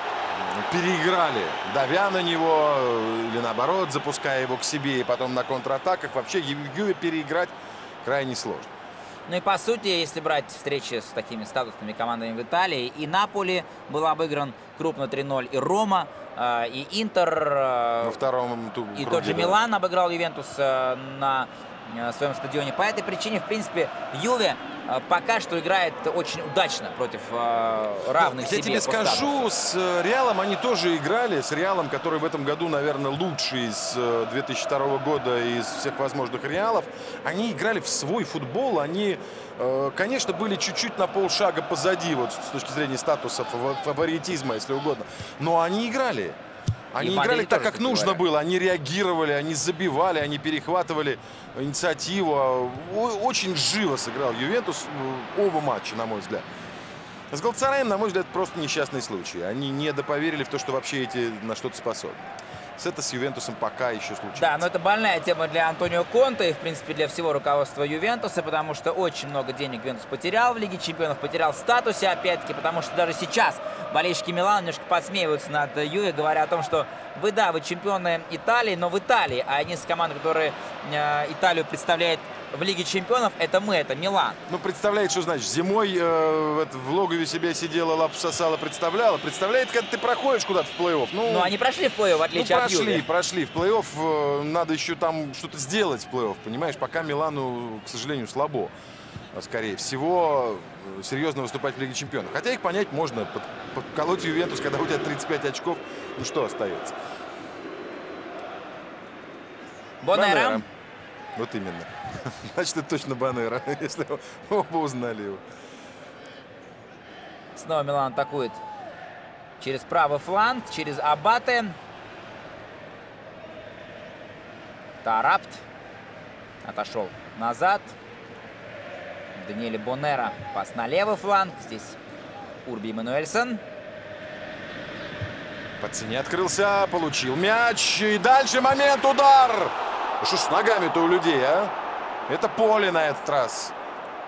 переиграли, давя на него или наоборот, запуская его к себе и потом на контратаках. Вообще Юве переиграть крайне сложно. Ну и по сути, если брать встречи с такими статусными командами в Италии, и Наполи был обыгран крупно три ноль, и Рома, и Интер, во втором туре, и круге, тот же да. Милан обыграл Ювентус на своем стадионе. По этой причине, в принципе, Юве пока что играет очень удачно против равных ну, себе. Я тебе скажу, с Реалом они тоже играли. С Реалом, который в этом году, наверное, лучший из две тысячи второго года из всех возможных Реалов. Они играли в свой футбол. Они, конечно, были чуть-чуть на полшага позади, вот с точки зрения статуса, фаворитизма, если угодно. Но они играли. Они играли так, как нужно было. Они реагировали, они забивали, они перехватывали инициативу. Очень живо сыграл Ювентус оба матча, на мой взгляд. С Галатасараем, на мой взгляд, просто несчастный случай. Они не доповерили в то, что вообще эти на что-то способны. Это с Ювентусом пока еще случится. Да, но это больная тема для Антонио Конте и, в принципе, для всего руководства Ювентуса, потому что очень много денег Ювентус потерял в Лиге Чемпионов, потерял в статусе, опять-таки, потому что даже сейчас болельщики Милана немножко подсмеиваются над Юве, говоря о том, что вы, да, вы чемпионы Италии, но в Италии, а не с командой, которая э, Италию представляет в Лиге Чемпионов, это мы, это Милан. Ну, представляет, что значит. Зимой э, в логове себя сидела, лапу сосала, представляла. Представляет, когда ты проходишь куда-то в плей-офф. Ну, ну, они прошли в плей-офф, в отличие ну, от Юве. Прошли, прошли. В плей-офф э, надо еще там что-то сделать в плей-офф, понимаешь? Пока Милану, к сожалению, слабо. Скорее всего, серьезно выступать в Лиге Чемпионов. Хотя их понять можно. Под, подколоть Ювентус, когда у тебя тридцать пять очков, ну что остается? Бонера. Вот именно. Значит, это точно Бонера, если оба узнали его. Снова Милан атакует через правый фланг, через Аббате. Тарапт отошел назад. Даниэле Бонера пас на левый фланг. Здесь Урби Эммануэльсон. По цене открылся, получил мяч. И дальше момент, удар. Что с ногами-то у людей, а? Это поле на этот раз.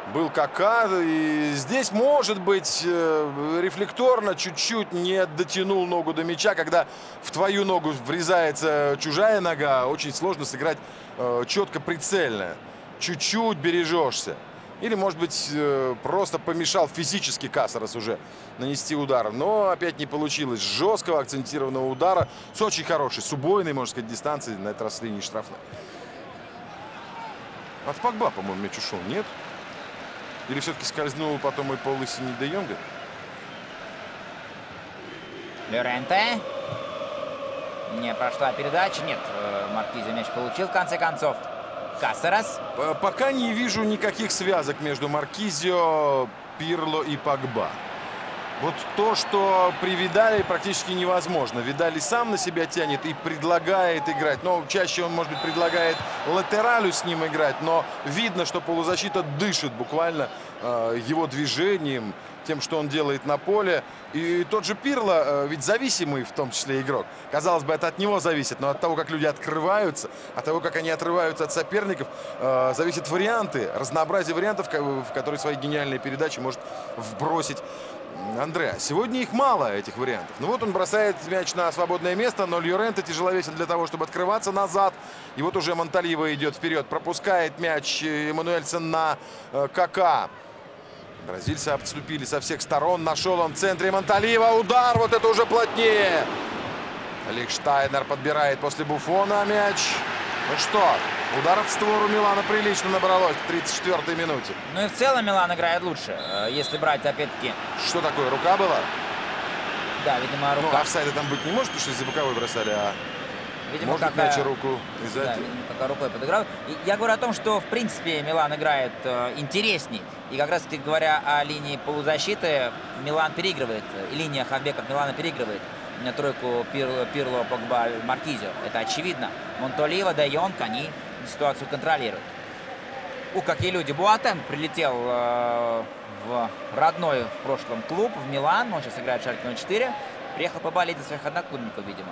был Кака. И здесь, может быть, рефлекторно чуть-чуть не дотянул ногу до мяча. Когда в твою ногу врезается чужая нога, очень сложно сыграть четко, прицельно. Чуть-чуть бережешься. Или, может быть, просто помешал физически Касарас уже нанести удар. Но опять не получилось жесткого, акцентированного удара с очень хорошей, с убойной, можно сказать, дистанции, на этот раз с линии штрафной. От Погба, по-моему, мяч ушел, нет? Или все-таки скользнул потом и по лысине Де Йонга? Лоренте. Не прошла передача. Нет, Маркизио мяч получил в конце концов. Касарас. Пока не вижу никаких связок между Маркизио, Пирло и Погба. Вот то, что при Видале, практически невозможно. Видаль сам на себя тянет и предлагает играть. Но чаще он, может быть, предлагает латералю с ним играть. Но видно, что полузащита дышит буквально э, его движением, тем, что он делает на поле. И тот же Пирло, э, ведь зависимый в том числе игрок. Казалось бы, это от него зависит. Но от того, как люди открываются, от того, как они отрываются от соперников, э, зависят варианты, разнообразие вариантов, в которые свои гениальные передачи может вбросить Андреа. Сегодня их мало, этих вариантов. Ну вот он бросает мяч на свободное место, но Льоренте тяжеловесен для того, чтобы открываться назад. И вот уже Монталиво идет вперед, пропускает мяч Эммануэльсон на э, Кака. Бразильцы обступили со всех сторон. Нашел он в центре Монталиво. Удар, вот это уже плотнее. Лихштайнер подбирает после Буфона мяч. Ну что, ударов в створу Милана прилично набралось в тридцать четвёртой минуте. Ну и в целом Милан играет лучше, если брать опять-таки... Что такое, рука была? Да, видимо, рука. Ну, офсайда там быть не может, потому что из-за боковой бросали, а... Видимо, может какая... мяча руку из-за да, этого. видимо, пока рукой подыграл. И я говорю о том, что, в принципе, Милан играет э, интересней. И как раз-таки говоря о линии полузащиты, Милан переигрывает. И линия хавбеков Милана переигрывает на тройку Пирло, Пирло, Погба, Маркизио. Это очевидно. Монталиво, Де Йонг, они ситуацию контролируют. У, какие люди. Буатен прилетел э, в родной в прошлом клуб, в Милан. Он сейчас играет в Шальке ноль четыре. Приехал поболеть за своих одноклубников, видимо.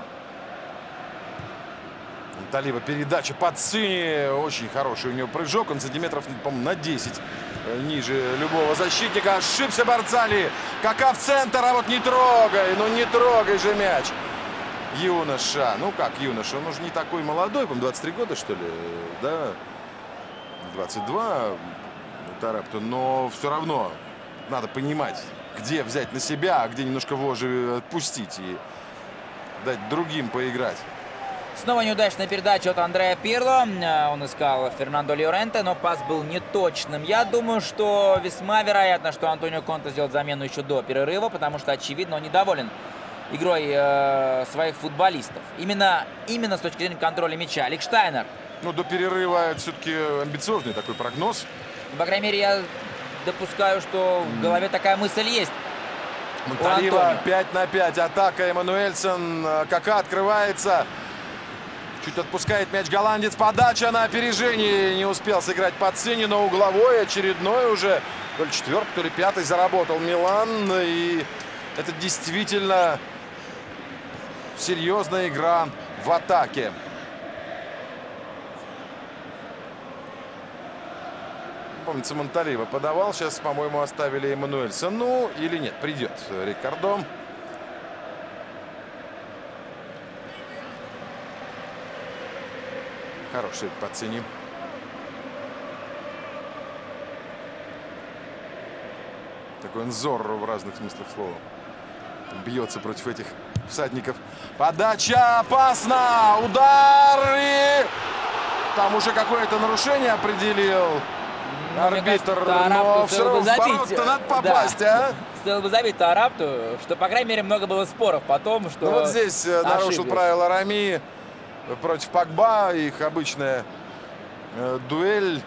Монталиво, передача под Цини. Очень хороший у него прыжок. Он сантиметров, по-моему, на десять ниже любого защитника. Ошибся Барцали. Кака в центр, а вот не трогай. Ну не трогай же мяч. Юноша. Ну как юноша? Он уже не такой молодой. По-моему, двадцать три года, что ли? Да. двадцать два. Тарапту. Но все равно надо понимать, где взять на себя, а где немножко вожжи отпустить и дать другим поиграть. Снова неудачная передача от Андреа Пирло. Он искал Фернандо Льоренте, но пас был неточным. Я думаю, что весьма вероятно, что Антонио Конте сделал замену еще до перерыва, потому что, очевидно, он недоволен игрой э, своих футболистов. Именно, именно с точки зрения контроля мяча. Лихштайнер. Ну, до перерыва это все-таки амбициозный такой прогноз. По крайней мере, я допускаю, что в голове такая мысль есть. Монталиво пять на пять. Атака Эммануэльсон. Кака открывается. Чуть отпускает мяч голландец. Подача на опережение. Не успел сыграть по Цини, но угловой очередной уже. То ли четвертый, то ли пятый заработал Милан. И это действительно серьезная игра в атаке. Помнится, Монталиво подавал. Сейчас, по-моему, оставили Эммануэльсон. Ну, или нет, придет Рикардо. Хороший по Цини. Такой он зор в разных смыслах слова. Бьется против этих всадников. Подача опасна! Удар! И там уже какое-то нарушение определил ну, арбитр. Кажется, но все равно в ворот-то надо попасть, да. а? Стоило бы забить Тарапту, что, по крайней мере, много было споров потом, что... Ну вот здесь ошиблись. Нарушил правила Рами против Погба. Их обычная э, дуэль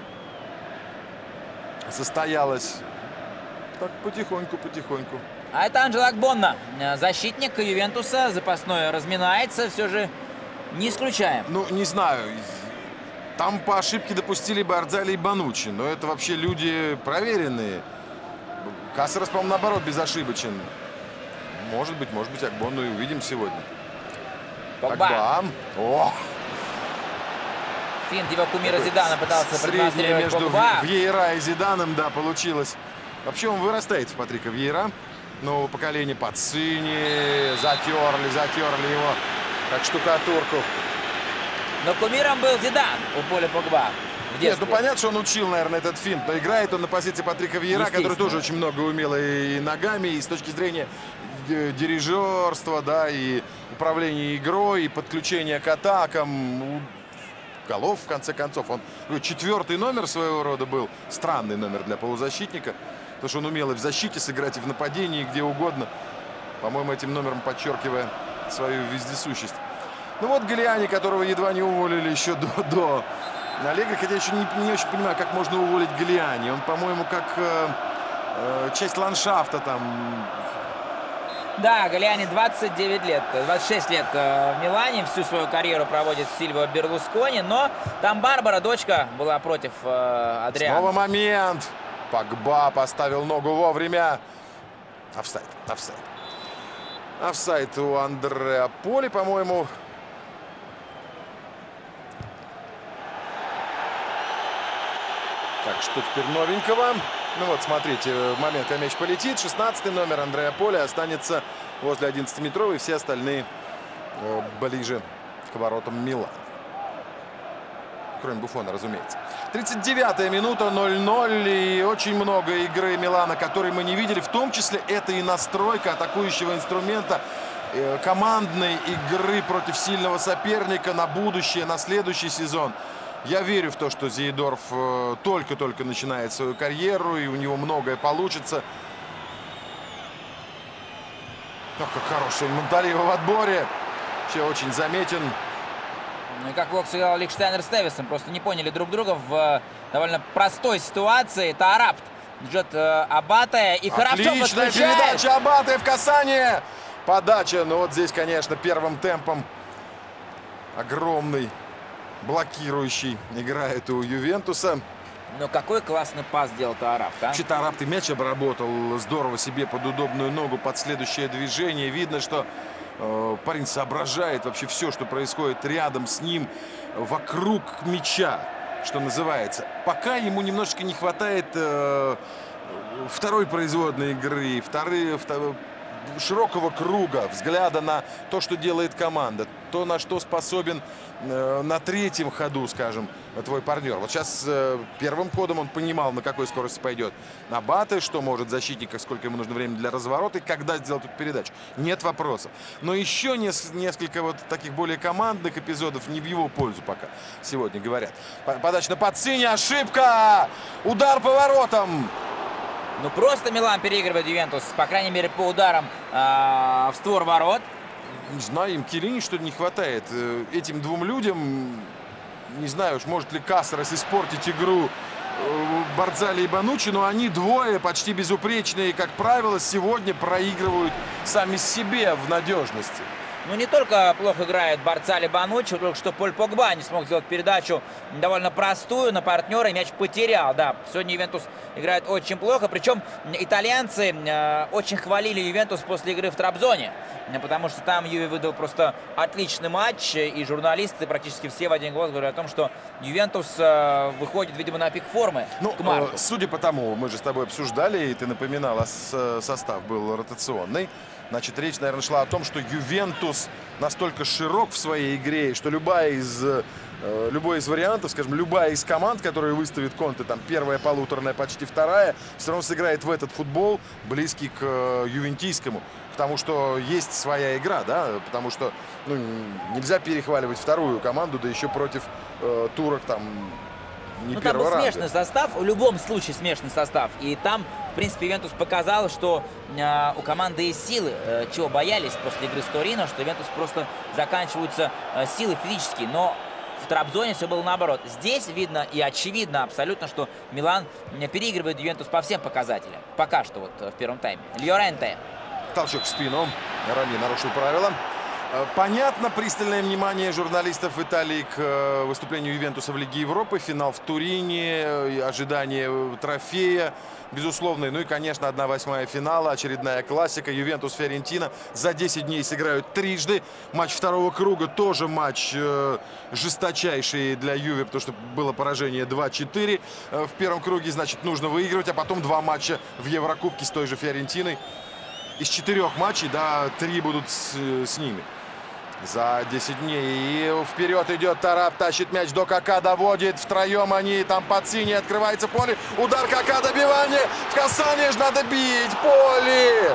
состоялась. Так, потихоньку-потихоньку. А это Анджело Акбонна, защитник Ювентуса, запасной, разминается, все же не исключаем. Ну, не знаю. Там по ошибке допустили Барзали и Бануччи, но это вообще люди проверенные. Касарас, по-моему, наоборот, безошибочен. Может быть, может быть, Акбонну и увидим сегодня. Погба. О! финт его кумира Зидана пытался среднее продемонстрировать между Погба. Вьейра и Зиданом, да, получилось. Вообще он вырастает в Патрика Вьейра. Нового поколения Пацини. Затерли, затерли его как штукатурку. Но кумиром был Зидан у Поля Погба. Нет, ну понятно, что он учил, наверное, этот финт, но играет он на позиции Патрика Вьейра, который тоже очень много умел и ногами, и с точки зрения дирижерства, да, и управления игрой, и подключения к атакам, голов, в конце концов. Он четвертый номер своего рода был, странный номер для полузащитника, потому что он умел и в защите сыграть, и в нападении, и где угодно, по-моему, этим номером подчеркивая свою вездесущесть. Ну вот Галлиани, которого едва не уволили еще до... до Аллегри, хотя я еще не, не очень понимаю, как можно уволить Галлиани. Он, по-моему, как э, э, часть ландшафта там. Да, Галлиани двадцать девять лет, двадцать шесть лет э, в Милане. Всю свою карьеру проводит Сильвио Берлускони. Но там Барбара, дочка, была против э, Адриано. Снова момент. Погба поставил ногу вовремя. Офсайд, офсайд. Офсайд у Андреа Поли, по-моему. Так, что теперь новенького? Ну вот, смотрите, в момент, когда мяч полетит, шестнадцатый номер Андреа Поли останется возле одиннадцатиметровой, все остальные э, ближе к воротам Милана. Кроме Буффона, разумеется. тридцать девятая минута, ноль ноль. И очень много игры Милана, которые мы не видели. В том числе это и настройка атакующего инструмента, э, командной игры против сильного соперника на будущее, на следующий сезон. Я верю в то, что Зейдорф только-только начинает свою карьеру, и у него многое получится. Ох, как хороший Монталиво в отборе. Вообще очень заметен. Ну и как плохо сыграл Лихштайнер с Тевисом. Просто не поняли друг друга в довольно простой ситуации. Это Арапт ждет Абате и хорошо подключает. Отличная передача Абате в касание. Подача, но вот здесь, конечно, первым темпом огромный. Блокирующий играет у Ювентуса. Но какой классный пас сделал-то Арапт, а? Чит Арапт и мяч обработал здорово себе под удобную ногу, под следующее движение. Видно, что э, парень соображает вообще все, что происходит рядом с ним, вокруг мяча, что называется. Пока ему немножечко не хватает э, второй производной игры, вторые, второй, широкого круга, взгляда на то, что делает команда, то, на что способен э, на третьем ходу, скажем, твой партнер. Вот сейчас э, первым ходом он понимал, на какой скорости пойдет Абате, что может защитника, сколько ему нужно времени для разворота и когда сделать эту передачу. Нет вопросов. Но еще нес несколько вот таких более командных эпизодов не в его пользу пока сегодня говорят. Подача на Пацини, ошибка! Удар по воротам! Ну просто Милан переигрывает Ювентус, по крайней мере по ударам э, в створ ворот. Не знаю, им Килини что-то не хватает. Этим двум людям, не знаю уж, может ли Касерас испортить игру Барзали и Бонуччи, но они двое почти безупречные, как правило, сегодня проигрывают сами себе в надежности. Ну, не только плохо играет Барзали, Бонуччи, только что Поль Погба не смог сделать передачу довольно простую на партнера, и мяч потерял. Да, сегодня Ювентус играет очень плохо, причем итальянцы э, очень хвалили Ювентус после игры в Трабзоне, потому что там Юве выдал просто отличный матч, и журналисты практически все в один голос говорят о том, что Ювентус э, выходит, видимо, на пик формы. Ну, э, судя по тому, мы же с тобой обсуждали, и ты напоминал, а состав был ротационный. Значит, речь, наверное, шла о том, что Ювентус настолько широк в своей игре, что любая из, э, любой из вариантов, скажем, любая из команд, которые выставит Конте, там первая полуторная, почти вторая, все равно сыграет в этот футбол, близкий к э, ювентийскому. Потому что есть своя игра, да, потому что ну, нельзя перехваливать вторую команду, да еще против э, турок там не ну, там был ранга. смешанный состав, в любом случае смешанный состав. И там, в принципе, Ювентус показал, что э, у команды есть силы, э, чего боялись после игры с Торино, что Ювентус просто заканчиваются э, силы физические. Но в Трабзоне все было наоборот. Здесь видно и очевидно абсолютно, что Милан переигрывает Ювентус по всем показателям. Пока что вот в первом тайме. Льоренте. Толчок в спину. Рами нарушил правила. Понятно, пристальное внимание журналистов в Италии к выступлению Ювентуса в Лиге Европы. Финал в Турине, ожидание трофея безусловно. Ну и, конечно, одна восьмая финала, очередная классика. Ювентус-Фиорентина за десять дней сыграют трижды. Матч второго круга тоже матч э, жесточайший для Юве, потому что было поражение два-четыре в первом круге. Значит, нужно выигрывать, а потом два матча в Еврокубке с той же Фиорентиной. Из четырех матчей, да, три будут с, с ними. За десять дней. И вперед идет Тарап, тащит мяч до Кака, доводит. Втроем они там под синей, открывается поле. Удар Кака, добивание. В касание же надо бить. Поле.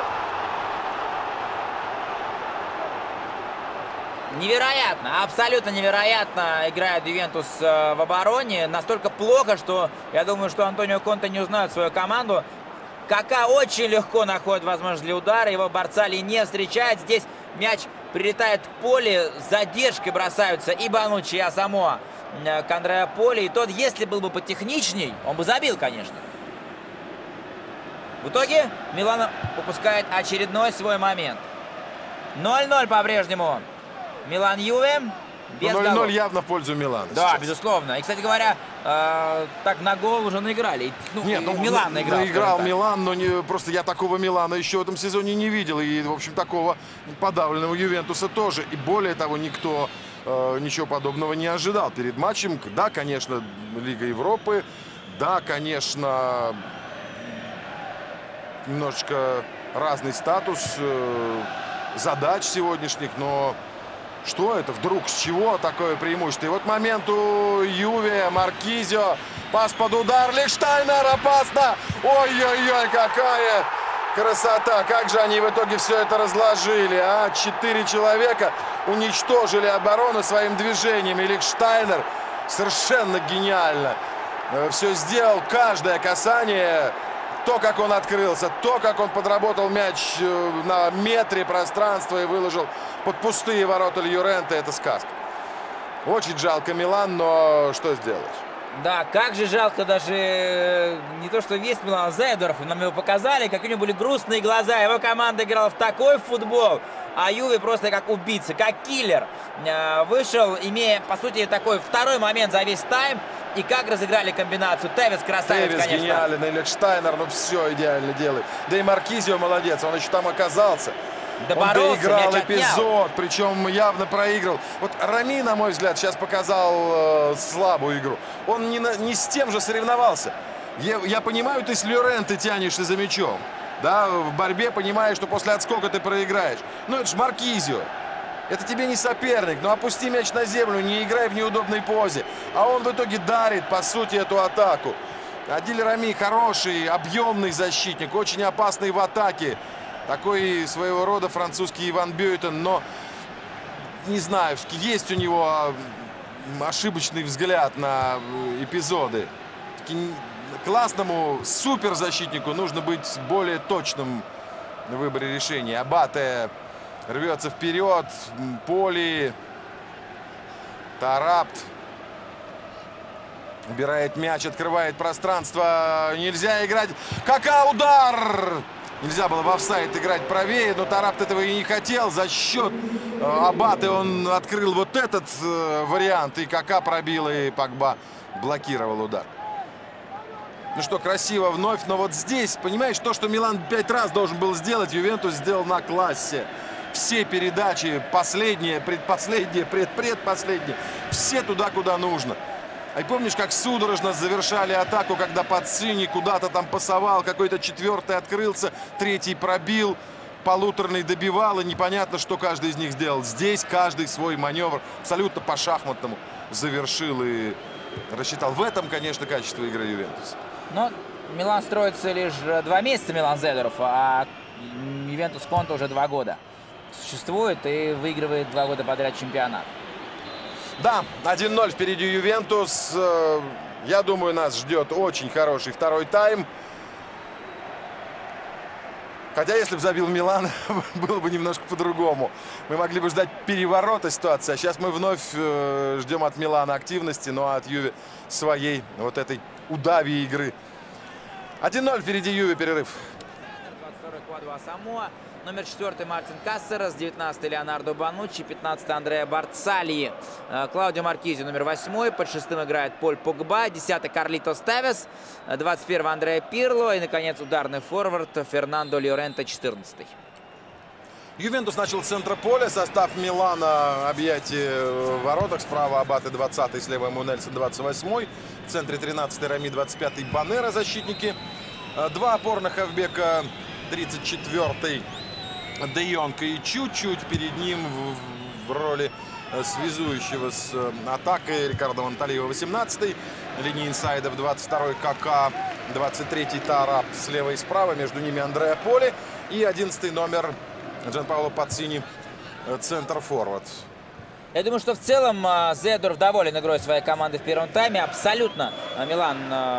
Невероятно, абсолютно невероятно играет Ювентус в обороне. Настолько плохо, что я думаю, что Антонио Конте не узнает свою команду. Кака очень легко находит возможность для удара. Его Барцали не встречает. Здесь мяч прилетает в поле. С задержкой бросаются и Бануччи, и Асамоа к Андреа Поле. И тот, если был бы потехничней, он бы забил, конечно. В итоге Милан упускает очередной свой момент. ноль-ноль по-прежнему. Милан-Юве. ноль-ноль явно в пользу Милана. Да, сейчас. безусловно. И, кстати говоря, э, так на гол уже наиграли. Ну, Нет, ну, Милан наиграл. Наиграл Милан, но не, просто я такого Милана еще в этом сезоне не видел. И, в общем, такого подавленного Ювентуса тоже. И более того, никто э, ничего подобного не ожидал перед матчем. Да, конечно, Лига Европы. Да, конечно, немножечко разный статус э, задач сегодняшних, но... Что это вдруг? С чего такое преимущество? И вот момент у Юве, Маркизио. Пас под удар. Лихштайнер, опасно. Ой-ой-ой, какая красота. Как же они в итоге все это разложили, а? Четыре человека уничтожили оборону своим движением. И Лихштайнер совершенно гениально все сделал. Каждое касание... То, как он открылся, то, как он подработал мяч на метре пространства и выложил под пустые ворота Льюренте, это сказка. Очень жалко Милан, но что сделаешь? Да, как же жалко даже не то, что весь Милан, Зайдорф, нам его показали, как у него были грустные глаза. Его команда играла в такой футбол, а Юве просто как убийца, как киллер. Вышел, имея, по сути, такой второй момент за весь тайм. И как разыграли комбинацию. Тевес красавец, Тевес конечно. гениален, и Лихштайнер, ну все идеально делает. Да и Маркизио молодец, он еще там оказался. Доборолся, он доиграл эпизод, отнял. Причем явно проиграл. Вот Рами, на мой взгляд, сейчас показал э, слабую игру. Он не, на, не с тем же соревновался. Я, я понимаю, ты с Льюренте тянешься за мячом. Да, в борьбе понимаешь, что после отскока ты проиграешь. Ну это же Маркизио. Это тебе не соперник, но опусти мяч на землю, не играй в неудобной позе. А он в итоге дарит, по сути, эту атаку. Адиль Рами хороший, объемный защитник, очень опасный в атаке. Такой своего рода французский Иван Бёйтен, но, не знаю, есть у него ошибочный взгляд на эпизоды. Классному суперзащитнику нужно быть более точным в выборе решения. Абате рвется вперед. Поли. Тарапт. Убирает мяч, открывает пространство. Нельзя играть. Кака удар! Нельзя было в офсайд играть правее, но Тарапт этого и не хотел. За счет Абате он открыл вот этот вариант. И Кака пробил, и Погба блокировал удар. Ну что, красиво вновь. Но вот здесь, понимаешь, то, что Милан пять раз должен был сделать, Ювентус сделал на классе. Все передачи, последние, предпоследние, предпредпоследние, все туда, куда нужно. А помнишь, как судорожно завершали атаку, когда Паццини куда-то там пасовал, какой-то четвертый открылся, третий пробил, полуторный добивал, и непонятно, что каждый из них сделал. Здесь каждый свой маневр абсолютно по-шахматному завершил и рассчитал. В этом, конечно, качество игры Ювентуса. Но Милан строится лишь два месяца, Милан Зедоров, а Ювентус Конте уже два года существует и выигрывает два года подряд чемпионат. Да, один ноль впереди Ювентус. Я думаю, нас ждет очень хороший второй тайм. Хотя, если бы забил Милан, было бы немножко по-другому. Мы могли бы ждать переворота ситуации. А сейчас мы вновь ждем от Милана активности, ну а от Юве своей вот этой удави игры. один ноль впереди Юве, перерыв. Номер четвертый Мартин Кассерас, девятнадцатый Леонардо Бануччи, пятнадцатый Андреа Барцали, Клаудио Маркизи номер восьмой, под шестым играет Поль Погба, десятый Карлитос Тевес, двадцать первый Андреа Пирло и, наконец, ударный форвард Фернандо Льоренте, четырнадцатый. Ювентус начал с центра поля. Состав Милана: объятие в воротах. Справа Абате двадцатый, слева ему Нельсон двадцать восьмой. В центре тринадцатый Рами, двадцать пятый Банера защитники. Два опорных хавбека, тридцать четвёртый Де Йонг и чуть-чуть перед ним в, в роли связующего с атакой Рикардо Монтальо восемнадцатый. Линии инсайдов двадцать второй Кака, двадцать третий Тарап слева и справа. Между ними Андреа Поли и одиннадцатый номер Джанпаоло Пацини, центр-форвард. Я думаю, что в целом Зедорф доволен игрой своей команды в первом тайме. Абсолютно Милан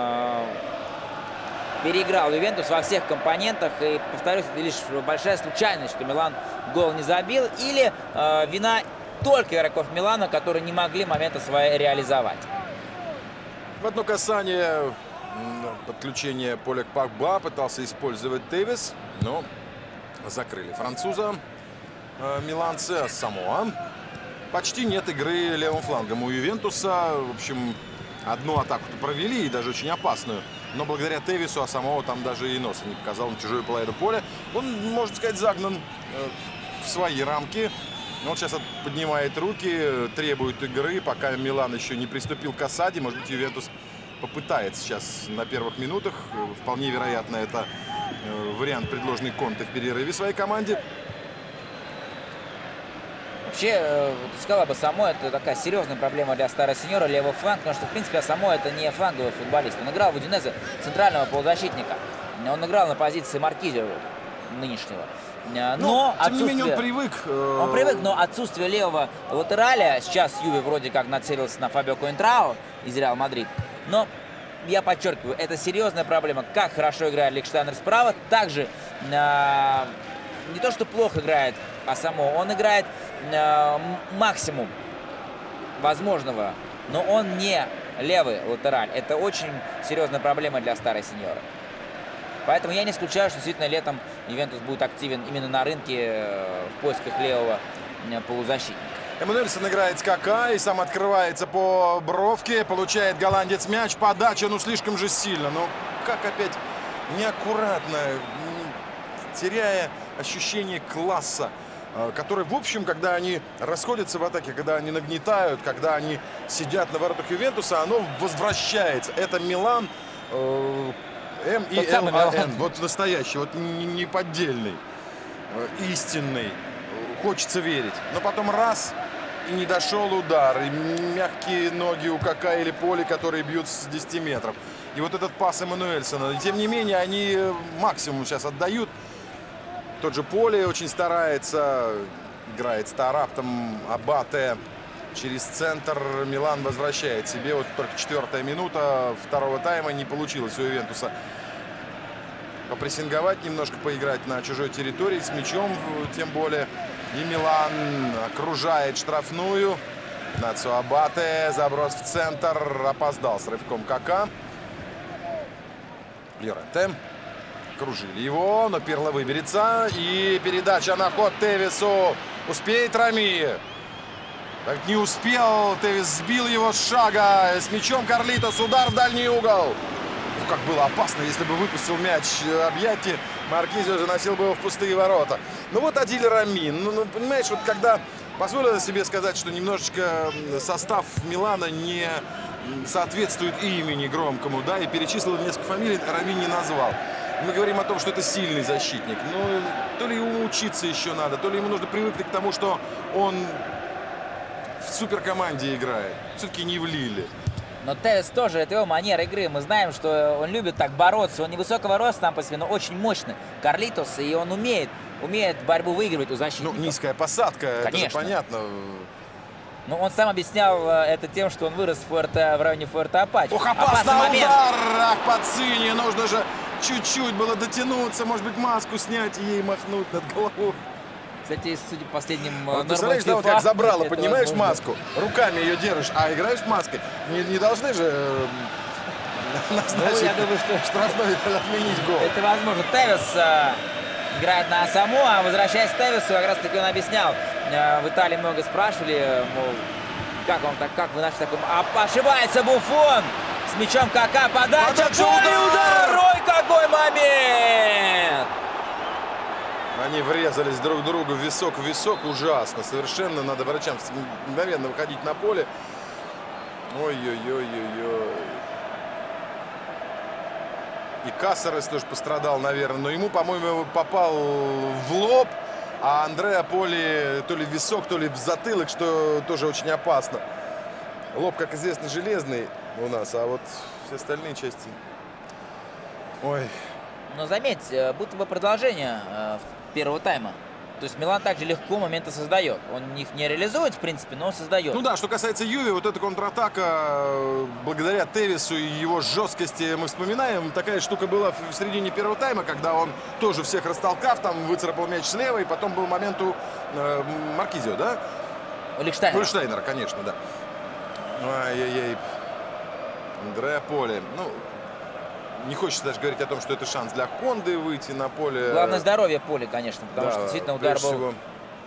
переиграл Ювентус во всех компонентах. И, повторюсь, это лишь большая случайность, что Милан гол не забил. Или э, вина только игроков Милана, которые не могли моменты свои реализовать. В одно касание подключение Поля к Погба пытался использовать Тевес, но закрыли француза э, миланцы. Самоа. Почти нет игры левым флангом у Ювентуса. В общем, одну атаку-то провели, и даже очень опасную. Но благодаря Тевису Асамоа там даже и носа не показал на чужую половину поля. Он, можно сказать, загнан э, в свои рамки. Но он сейчас поднимает руки, требует игры, пока Милан еще не приступил к осаде. Может быть, Ювентус попытается сейчас на первых минутах. Вполне вероятно, это вариант, предложенный Конте в перерыве своей команде. Вообще, ты сказала бы, Асамоа это такая серьезная проблема для старого сеньора, левый фланг, потому что, в принципе, Асамоа это не фланговый футболист. Он играл в Удинезе центрального полузащитника. Он играл на позиции Маркизи нынешнего. Но, но тем не менее, он привык. Он привык, но отсутствие левого латераля. Сейчас Юве вроде как нацелился на Фабио Коэнтрау из Реал Мадрид. Но я подчеркиваю, это серьезная проблема. Как хорошо играет Лихштайнер справа, также э, не то, что плохо играет Асамоа, он играет э, максимум возможного, но он не левый латераль. Это очень серьезная проблема для старой сеньоры. Поэтому я не исключаю, что действительно летом Ювентус будет активен именно на рынке э, в поисках левого э, полузащитника. Эммануэльсон играет с Кака и сам открывается по бровке. Получает голландец мяч. Подача, ну, слишком же сильно. Но как опять неаккуратно, теряя ощущение класса, который, в общем, когда они расходятся в атаке, когда они нагнетают, когда они сидят на воротах Ювентуса, оно возвращается. Это Милан, э, М и Л А Н. Вот настоящий, вот неподдельный, истинный. Хочется верить. Но потом раз, и не дошел удар. И мягкие ноги у Кака или Поли, которые бьют с десяти метров. И вот этот пас Эммануэльсона. И тем не менее, они максимум сейчас отдают. Тот же Поли очень старается. Играет с Тараптом. Абате через центр. Милан возвращает себе. Вот только четвертая минута второго тайма. Не получилось у Ювентуса попрессинговать, немножко поиграть на чужой территории с мячом, тем более. И Милан окружает штрафную. Нацио Абате, заброс в центр, опоздал с рывком Кака. Льоренте. Кружили его, но Пирло выберется. И передача на ход Тевису. Успеет Рами. Так не успел. Тевис сбил его с шага. С мячом Карлитос. Удар в дальний угол. Как было опасно, если бы выпустил мяч объятие, Маркизи уже носил бы его в пустые ворота. Ну вот Адиль Рами. Ну, ну, понимаешь, вот когда позволил себе сказать, что немножечко состав Милана не соответствует имени громкому, да, и перечислил несколько фамилий, Рами не назвал. Мы говорим о том, что это сильный защитник. Ну, то ли ему учиться еще надо, то ли ему нужно привыкнуть к тому, что он в суперкоманде играет. Все-таки не в Лиле. Но Тевес тоже, это его манера игры. Мы знаем, что он любит так бороться. Он невысокого роста там по себе, но очень мощный. Карлитос, и он умеет, умеет борьбу выигрывать у защитников. Ну, низкая посадка, конечно. Это же понятно. Ну, он сам объяснял это тем, что он вырос в, Фуэрте, в районе Фуэрте-Апачи. Ох, опасный удар! Ах, Пацини, нужно же чуть-чуть было дотянуться, может быть, маску снять и ей махнуть над головой. Кстати, судя по последним вот, представляешь, да, вот как забрало, поднимаешь возможно. Маску, руками ее держишь, а играешь с маской. Не, не должны же э, назначить, ну, я думаю, что штрафной отменить гол. Это возможно. Тевес, играет на Асаму, а возвращаясь к Тевесу, как раз таки он объяснял. В Италии много спрашивали, мол, как он так, как вы нашли таком... А ошибается Буфон! С мячом Кака, подача, Подача, поле, удар! удар! Ой, какой момент! Они врезались друг другу в висок в висок. Ужасно. Совершенно надо врачам мгновенно выходить на поле. Ой-ой-ой-ой-ой. И Касарес тоже пострадал, наверное. Но ему, по-моему, попал в лоб. А Андреа Поли то ли в висок, то ли в затылок, что тоже очень опасно. Лоб, как известно, железный у нас. А вот все остальные части... Ой. Но заметь, будто бы продолжение первого тайма. То есть Милан также легко моменты создает. Он их не реализует, в принципе, но создает. Ну да, что касается Юве, вот эта контратака, благодаря Тевесу и его жесткости, мы вспоминаем, такая штука была в середине первого тайма, когда он тоже всех растолкав, там выцарапал мяч слева, и потом был момент у э, Маркизио, да? У Лихштайнера. У Лихштайнера, конечно, да. Ай-яй-яй. Андреа Поли. Ну, не хочется даже говорить о том, что это шанс для Хонды выйти на поле. Главное здоровье Поли, конечно, потому да, что действительно удар был всего...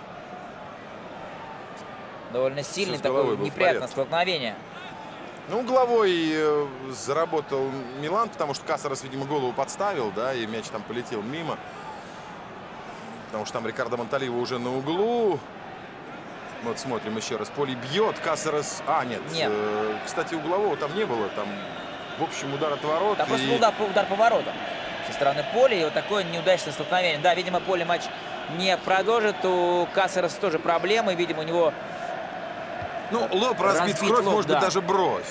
довольно сильный, такое неприятное столкновение. Ну, угловой э, заработал Милан, потому что Касарес, видимо, голову подставил, да, и мяч там полетел мимо. Потому что там Рикардо Монталиво уже на углу. Вот смотрим еще раз. Поли бьет, Касарес... А, нет. нет. Э, кстати, углового там не было, там... В общем, удар от ворот. Там и... просто удар, удар по воротам со стороны Поли. И вот такое неудачное столкновение. Да, видимо, Поли матч не продолжит. У Касарес тоже проблемы. Видимо, у него... Ну, лоб разбит, разбит кровь, лоб, может да. быть, даже бровь.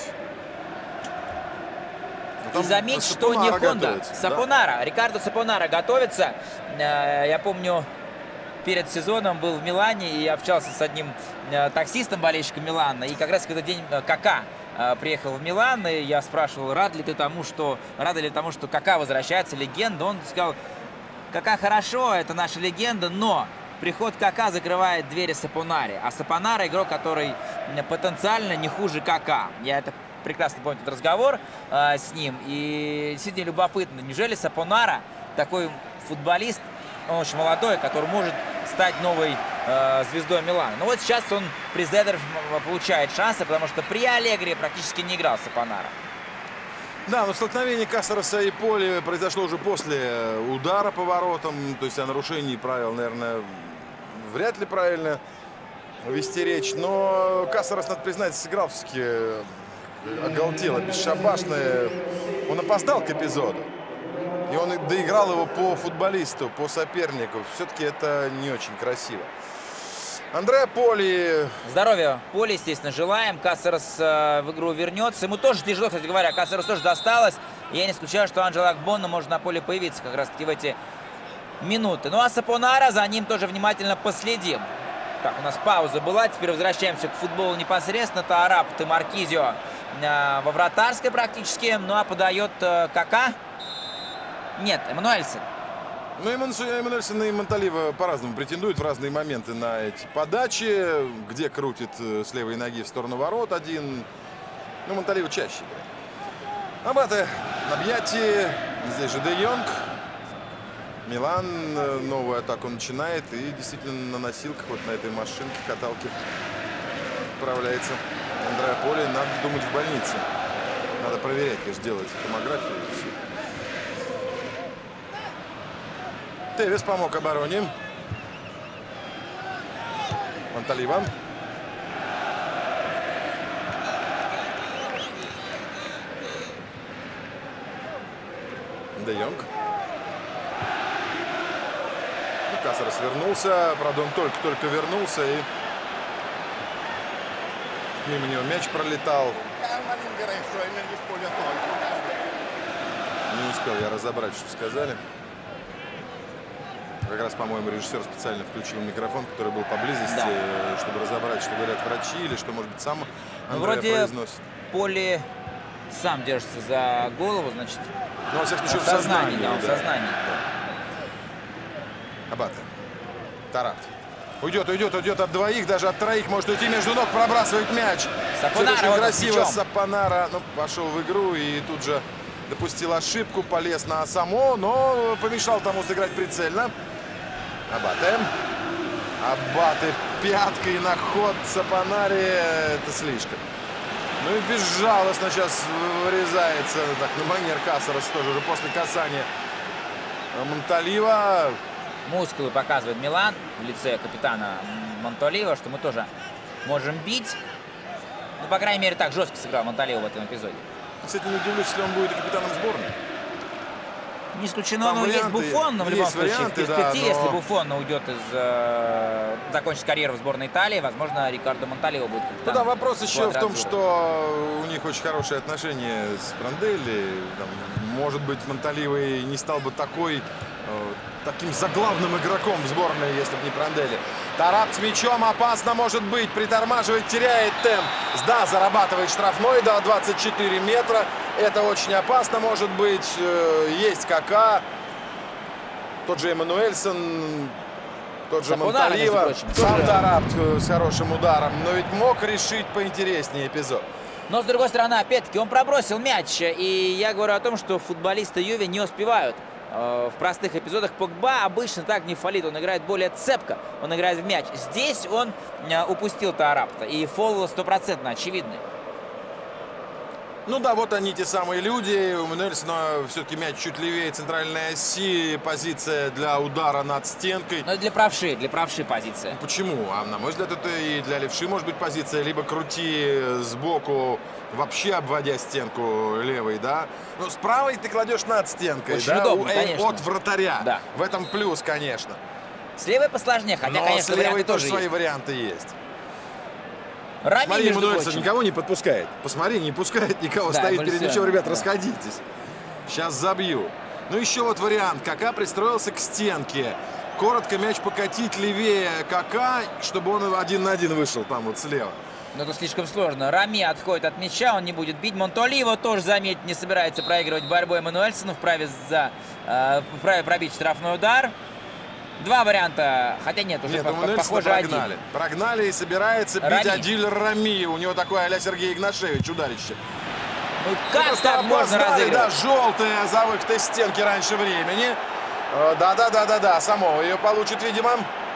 И заметь, что не Хонда. Сапонара. Да? Рикардо Сапонара готовится. Я помню, перед сезоном был в Милане. И я общался с одним таксистом, болельщиком Милана. И как раз в этот день Кака приехал в Милан, и я спрашивал, рад ли ты тому, что рада ли тому, что Кака возвращается, легенда. Он сказал, Кака хорошо, это наша легенда, но приход Кака закрывает двери Сапонаре. А Сапонара игрок, который потенциально не хуже Кака. Я это прекрасно помню, этот разговор э, с ним. И действительно любопытно, неужели Сапонара такой футболист, он очень молодой, который может стать новой э, звездой Милана. Но вот сейчас он при Зедер получает шансы, потому что при Аллегри практически не играл Сапонара. Да, но столкновение Касареса и Поли произошло уже после удара по воротам. То есть о нарушении правил, наверное, вряд ли правильно вести речь. Но Касарес, надо признать, сыграл все-таки оголтело, бесшабашно. Он опоздал к эпизоду. И он доиграл его по футболисту, по сопернику. Все-таки это не очень красиво. Андреа Поли. Здоровья Поли, естественно, желаем. Касарес э, в игру вернется. Ему тоже тяжело, кстати говоря. Касарес тоже досталось. И я не исключаю, что Анджело Акбонно может на поле появиться как раз-таки в эти минуты. Ну а Сапонара, за ним тоже внимательно последим. Так, у нас пауза была. Теперь возвращаемся к футболу непосредственно. Таарапт и Маркизио э, во вратарской практически. Ну а подает э, Кака. Нет, Эммануэльсон. Ну, Эммануэльсон и Монталиво по-разному претендуют в разные моменты на эти подачи. Где крутит с левой ноги в сторону ворот один. Ну, Монталиво чаще играет. Абате на Бьятти. Здесь же Де Йонг. Милан новую атаку начинает. И действительно на носилках, вот на этой машинке, каталке отправляется Андреа Поли. Надо думать в больнице. Надо проверять, конечно, делать томографию. Тевес помог обороне. Монталиво. Де Йонг. Касарес вернулся. Правда, он только-только вернулся. И мимо него мяч пролетал. Не успел я разобрать, что сказали. Как раз, по-моему, режиссер специально включил микрофон, который был поблизости, да. чтобы разобрать, что говорят врачи, или что, может быть, сам Андреа Вроде произносит. Поли сам держится за голову, значит, ну, во всяком случае, в сознании. Да, в да. сознании. Да. Абате. Таарапт. Уйдет, уйдет, уйдет от двоих, даже от троих. Может уйти между ног, пробрасывает мяч. Сапонара, очень вот красиво. Сапонара ну, пошел в игру и тут же допустил ошибку, полез на Асамо, но помешал тому сыграть прицельно. Абате. Абате пяткой на ход Сапонари. Это слишком. Ну и безжалостно сейчас вырезается. Так, на манер Касарас тоже уже после касания Монталива. Мускулы показывает Милан в лице капитана Монталива, что мы тоже можем бить. Ну, по крайней мере, так жестко сыграл Монталива в этом эпизоде. Кстати, не удивлюсь, если он будет и капитаном сборной. Не исключено, но есть Буфон, но в любом случае варианты, в перспективе, да, но... если Буфон уйдет из э, закончить карьеру в сборной Италии, возможно, Рикардо Монталива будет капитаном. Ну да, вопрос еще в том, что у них очень хорошие отношения с Пранделли. Там, может быть, Монталива и не стал бы такой, э, таким заглавным игроком в сборной, если бы не Пранделли. Тарапт с мячом, опасно может быть, притормаживает, теряет темп. Да, зарабатывает штрафной до двадцать четыре метра. Это очень опасно может быть. Есть Кака, тот же Эммануэльсон, тот же Монталива. Сам Тарапт с хорошим ударом, но ведь мог решить поинтереснее эпизод. Но, с другой стороны, опять-таки, он пробросил мяч. И я говорю о том, что футболисты Юве не успевают. В простых эпизодах Погба обычно так не фалит. Он играет более цепко, он играет в мяч. Здесь он упустил Тарапта. И фол стопроцентно очевидный. Ну да, вот они, те самые люди. У Мануэльсона все-таки мяч чуть левее центральной оси. Позиция для удара над стенкой. Но для правши, для правши позиция. Почему? А на мой взгляд, это и для левши может быть позиция. Либо крути сбоку, вообще обводя стенку левой, да. Ну, с правой ты кладешь над стенкой, очень да, удобно, конечно. От вратаря. Да. В этом плюс, конечно. С левой посложнее, хотя, но конечно, с левой тоже есть. свои варианты есть. Рами, смотри, Мануэльсон никого не подпускает. Посмотри, не пускает никого, да, стоит перед мячом. Ребят, да. Расходитесь. Сейчас забью. Ну, еще вот вариант. Кака пристроился к стенке. Коротко мяч покатить левее Кака, чтобы он один на один вышел там вот слева. Но это слишком сложно. Рами отходит от мяча, он не будет бить. Монталива тоже, заметь, не собирается проигрывать борьбу. Эммануэльсону вправе, за, э, вправе пробить штрафной удар. Два варианта, хотя нет, уже нет, по, по, похоже прогнали. один. Прогнали и собирается бить Рами. Адиль Рами. У него такой а-ля Сергей Игнашевич ударище. Ну как так можно разыгрывать? Да, желтая за выход из стенки раньше времени. Да-да-да-да-да, Самова ее получит, видимо.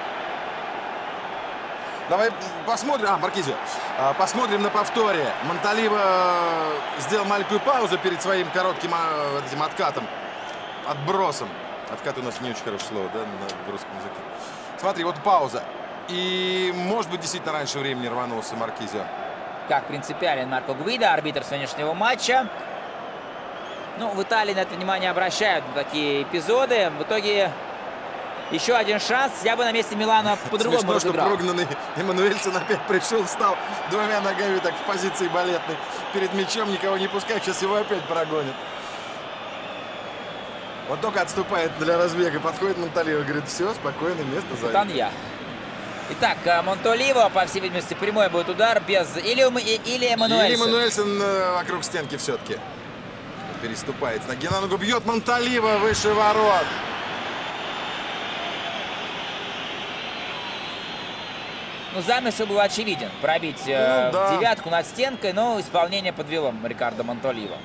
Давай посмотрим. А, Маркизио. Посмотрим на повторе. Монталива сделал маленькую паузу перед своим коротким этим откатом. Отбросом. Откат у нас не очень хорошее слово, да, на русском языке. Смотри, вот пауза. И, может быть, действительно раньше времени рванулся Маркизио. Как принципиален Марко Гвида, арбитр сегодняшнего матча. Ну, в Италии на это внимание обращают, на такие эпизоды. В итоге еще один шанс. Я бы на месте Милана по-другому разыграл. Смешно, что прогнанный Эммануэльсон опять пришел, встал двумя ногами так в позиции балетной. Перед мячом никого не пускает, сейчас его опять прогонят. Вот только отступает для разбега, подходит Монталива, говорит, все, спокойно, место занято. Там я. Итак, Монталива, по всей видимости, прямой будет удар без... Или, или Эммануэльсон. Или Эммануэльсон вокруг стенки все-таки. Переступает. Ноги на ногу бьет Монталива выше ворот. Ну, замысел был очевиден. Пробить ну, э, да. девятку над стенкой, но исполнение подвело Рикардо Монталива.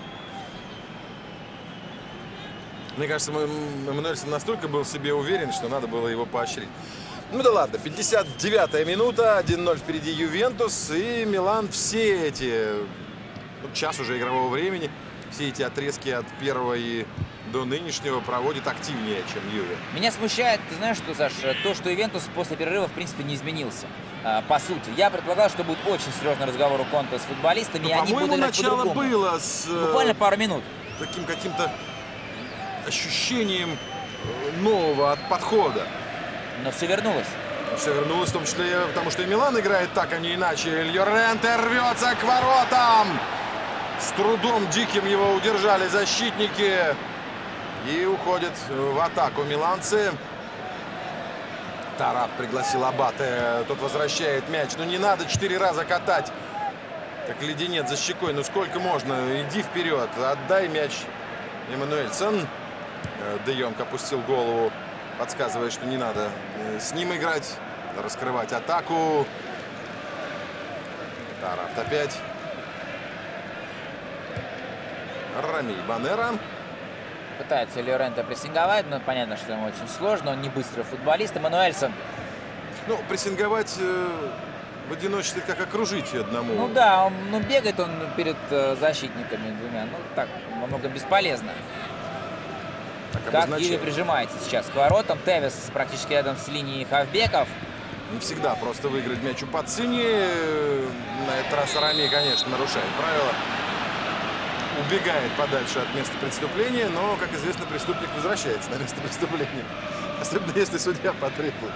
Мне кажется, Эммануэльсон настолько был в себе уверен, что надо было его поощрить. Ну да ладно, пятьдесят девятая минута, один ноль впереди Ювентус. И Милан все эти, ну, час уже игрового времени, все эти отрезки от первого и до нынешнего проводит активнее, чем Юве. Меня смущает, ты знаешь что, Саша, то, что Ювентус после перерыва в принципе не изменился. А, по сути, я предполагал, что будет очень серьезный разговор у Конте с футболистами, ну, и они будут играть начало по-другому. было с... Буквально пару минут. Таким каким-то ощущением нового от подхода. Но все вернулось. Все вернулось, в том числе потому, что и Милан играет так, а не иначе. Льоренте рвется к воротам. С трудом диким его удержали защитники. И уходит в атаку миланцы. Тарапт пригласил Абате. Тот возвращает мяч. Ну не надо четыре раза катать. Как леденец за щекой. Ну сколько можно? Иди вперед. Отдай мяч. Эммануэльсон. Де Йонг опустил голову, подсказывая, что не надо с ним играть, раскрывать атаку. Тарапт опять. Рами Банера. Пытается Льоренте прессинговать, но понятно, что ему очень сложно. Он не быстрый футболист. Эммануэльсон. Ну, прессинговать э, в одиночестве, как окружить одному. Ну да, он, ну, бегает он перед э, защитниками двумя. Ну так, намного бесполезно. Так, как Юве прижимается сейчас к воротам. Тевес практически рядом с линией хавбеков. Не всегда просто выиграть мяч у Пацини. На этот раз Рами, конечно, нарушает правила. Убегает подальше от места преступления, но, как известно, преступник возвращается на место преступления. Особенно если судья потребует.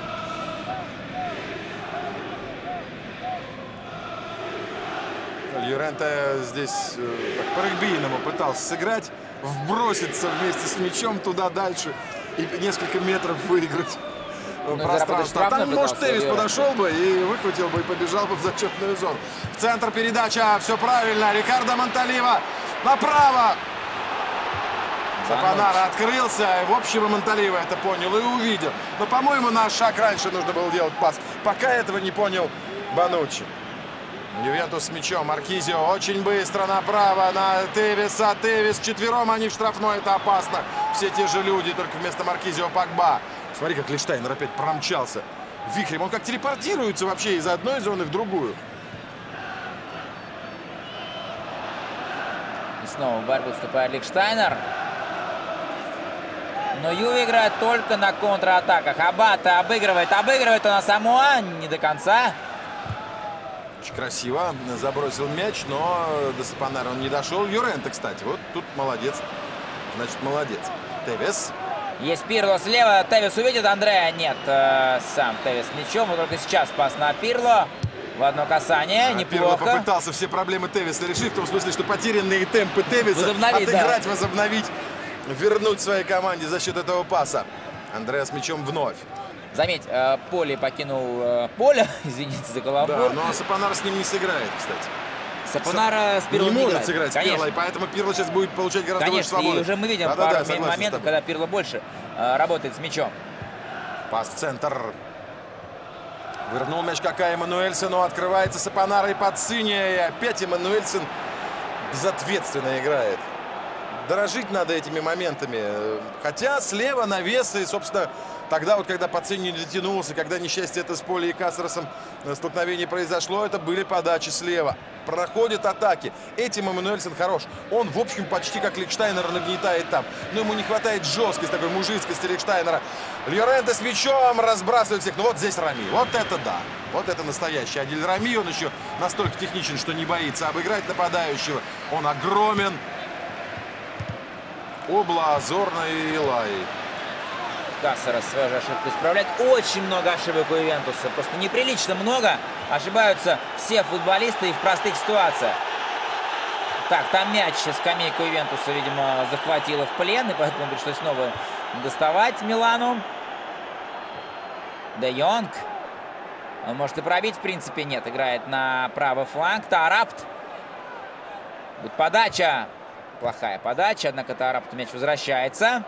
Льоренте здесь как по-регбийному пытался сыграть, вброситься вместе с мячом туда дальше и несколько метров выиграть пространство. А там, может, Тевис подошел бы и выхватил бы, и побежал бы в зачетную зону. В центр передача, все правильно. Рикардо Монталива направо. Сапонара открылся. В общем, Монталива это понял и увидел. Но, по-моему, на шаг раньше нужно было делать пас. Пока этого не понял Бонуччи. Ювентус с мячом. Маркизио очень быстро направо на Тевиса. Тевис четвером, они в штрафной. Это опасно. Все те же люди, только вместо Маркизио Погба. Смотри, как Лихштайнер опять промчался вихрем. Он как телепортируется вообще из одной зоны в другую. И снова в борьбу вступает Лихштайнер. Но Юве играет только на контратаках. Абате обыгрывает. Обыгрывает он Асамуа. Не до конца. Очень красиво забросил мяч, но до Сапонара он не дошел. Льоренте, кстати, вот тут молодец. Значит, молодец. Тевес. Есть Пирло слева. Тевис увидит Андрея. Нет, э, сам Тевис мячом. Вот только сейчас пас на Пирло. В одно касание. А, неплохо. Пирло попытался все проблемы Тевиса решить. В том смысле, что потерянные темпы Тевиса отыграть, да. возобновить, вернуть своей команде за счет этого паса. Андреа с мячом вновь. Заметь, э, Поли покинул э, поле. Извините за каламбур. Да, но Сапонара с ним не сыграет, кстати. Сапонара с Пирло не, не может играет. сыграть Конечно. с Пирло, и поэтому Пирло сейчас будет получать гораздо Конечно, больше свободы. И уже мы видим да, пару да, да, моментов, когда Пирло больше э, работает с мячом. Пас в центр. Вернул мяч Кака Эммануэльсону. Открывается Сапонара и Пацини. И опять Эммануэльсон безответственно играет. Дорожить надо этими моментами. Хотя слева навес, и, собственно, тогда вот, когда Пацини не дотянулся, когда несчастье это с Поли и Касаросом столкновение произошло, это были подачи слева. Проходят атаки. Этим Эммануэльсон хорош. Он, в общем, почти как Лихштайнер нагнетает там. Но ему не хватает жесткости, такой мужицкости Лихштайнера. Льоренте с мячом разбрасывает всех. Ну вот здесь Рами. Вот это да. Вот это настоящий Адиль Рами. Он еще настолько техничен, что не боится обыграть нападающего. Он огромен. Обла, Зорна и Илай. Кассарос свою же ошибку исправляет. Очень много ошибок у Ювентуса. Просто неприлично много. Ошибаются все футболисты и в простых ситуациях. Так, там мяч. Скамейка Ювентуса, видимо, захватила в плен. И поэтому пришлось снова доставать Милану. Де Йонг. Он может и пробить, в принципе, нет. Играет на правый фланг. Таарапт. Будет подача. Плохая подача. Однако Таарапту мяч возвращается.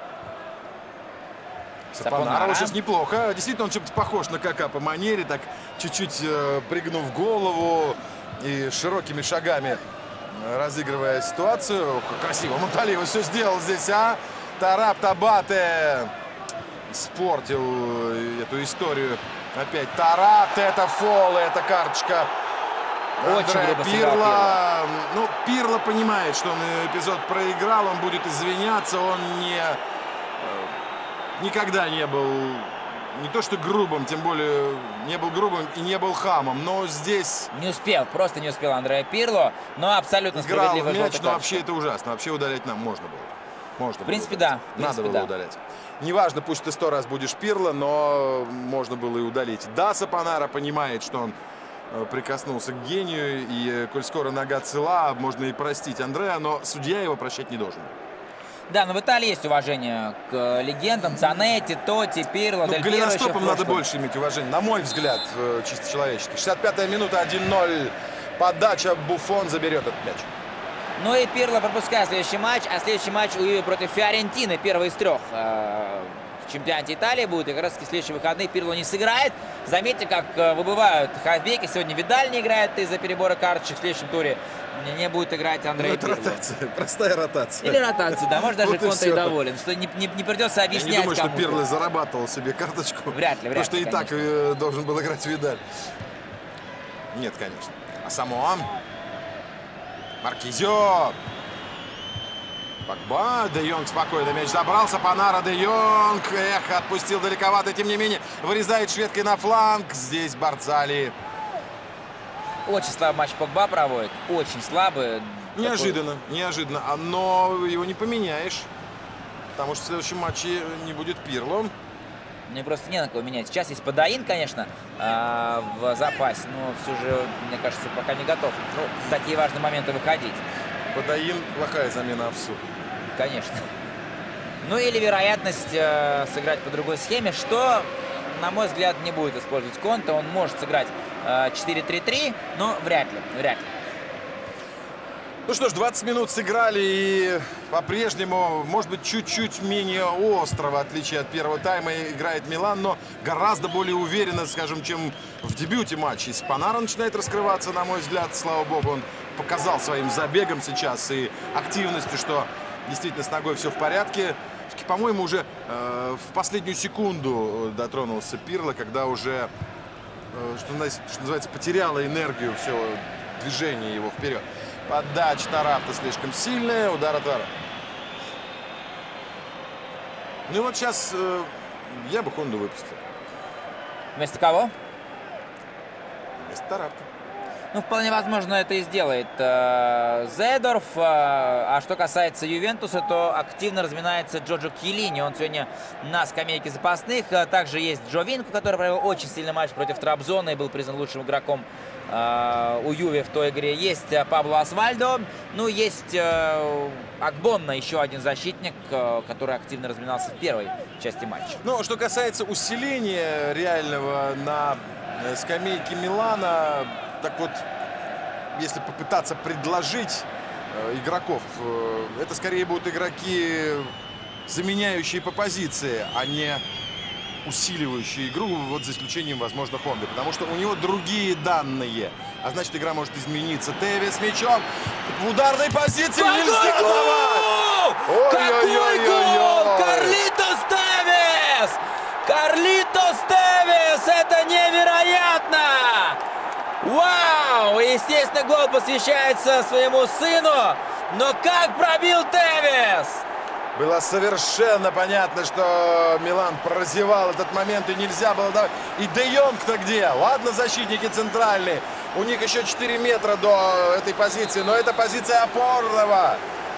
Сапонара сейчас неплохо. Действительно, он чем-то похож на Кака по манере. Так чуть-чуть э, пригнув голову и широкими шагами э, разыгрывая ситуацию. Как красиво. Монталива все сделал здесь, а? Таарапт Абате испортил эту историю. Опять Таарапт. Это фол, это карточка. Андреа Пирло. Ну, Пирло понимает, что он эпизод проиграл. Он будет извиняться. Он не... Никогда не был, не то что грубым, тем более не был грубым и не был хамом, но здесь... Не успел, просто не успел Андреа Пирло, но абсолютно справедливо. Играл в мяч, но вообще это ужасно, вообще удалять нам можно было. Можно в принципе, было да. В принципе, Надо было да. удалять. Неважно, пусть ты сто раз будешь Пирло, но можно было и удалить. Да, Сапонара понимает, что он прикоснулся к гению, и коль скоро нога цела, можно и простить Андреа, но судья его прощать не должен. Да, но в Италии есть уважение к легендам. Цанетти, Тотти, Пирло, ну, Дель Пьеро. К голеностопам надо больше иметь уважение, на мой взгляд, чисто человеческий. шестьдесят пятая минута, один ноль. Подача, Буффон заберет этот мяч. Ну и Пирло пропускает следующий матч. А следующий матч у Юве против Фиорентины. Первый из трех. в чемпионате Италии будет. И как раз в следующие выходные Пирло не сыграет. Заметьте, как выбывают хавбеки. Сегодня Видаль не играет из-за перебора карточек. В следующем туре не будет играть Андрей ну, это Пирло. Ротация, простая ротация. Или ротация, да. Может, даже вот Конте и доволен. Что не, не, не придется объяснять. Я не думаю, что кому-то. Пирло зарабатывал себе карточку. Вряд ли, вряд Потому ли, что и так э, должен был играть Видаль. Нет, конечно. А Самоа. Маркизио. Погба. Де Йонг спокойно мяч забрался. Панара, Де Йонг. Эх, отпустил далековато. Тем не менее, вырезает шведкой на фланг. Здесь Барцали. Очень слабый матч Погба проводит. Очень слабый. Неожиданно, Такой... неожиданно. Но его не поменяешь. Потому что в следующем матче не будет Пирло. Мне просто не на кого менять. Сейчас есть Подаин, конечно, в запасе. Но все же, мне кажется, пока не готов ну, в такие важные моменты выходить. Подаин плохая замена Овсу. Конечно. Ну или вероятность э, сыграть по другой схеме, что, на мой взгляд, не будет использовать Конте. Он может сыграть э, четыре три три, но вряд ли, вряд ли. Ну что ж, двадцать минут сыграли, и по-прежнему, может быть, чуть-чуть менее остро, в отличие от первого тайма, играет Милан, но гораздо более уверенно, скажем, чем в дебюте матча. Если Панара начинает раскрываться, на мой взгляд, слава богу, он показал своим забегом сейчас и активностью, что действительно с ногой все в порядке. По-моему, уже э, в последнюю секунду дотронулся Пирло, когда уже, э, что, что называется, потеряла энергию все движение его вперед. Подача Тарапта слишком сильная, удар от ворота. Ну и вот сейчас э, я бы Хонду выпустил. Вместо кого? Вместо Тарапта. Ну, вполне возможно, это и сделает э, Зедорф. Э, а что касается Ювентуса, то активно разминается Джорджо Кьелини. Он сегодня на скамейке запасных. Также есть Джо Винко, который провел очень сильный матч против Трабзона и был признан лучшим игроком э, у Юве в той игре. Есть Пабло Асвальдо. Ну, есть э, Акбонна, еще один защитник, э, который активно разминался в первой части матча. Ну, что касается усиления реального на скамейке Милана, так вот, если попытаться предложить э, игроков, э, это скорее будут игроки, заменяющие по позиции, а не усиливающие игру, вот за исключением, возможно, Хонды. Потому что у него другие данные. А значит, игра может измениться. Тевес с мячом в ударной позиции. Нельзя давать! Какой гол! Карлитос Тевес! Карлитос Тевес! Это невероятно! Вау! Естественно, гол посвящается своему сыну. Но как пробил Тевес! Было совершенно понятно, что Милан прозевал этот момент, и нельзя было давать. И Де Йонг-то где? Ладно, защитники центральные. У них еще четыре метра до этой позиции, но это позиция опорного.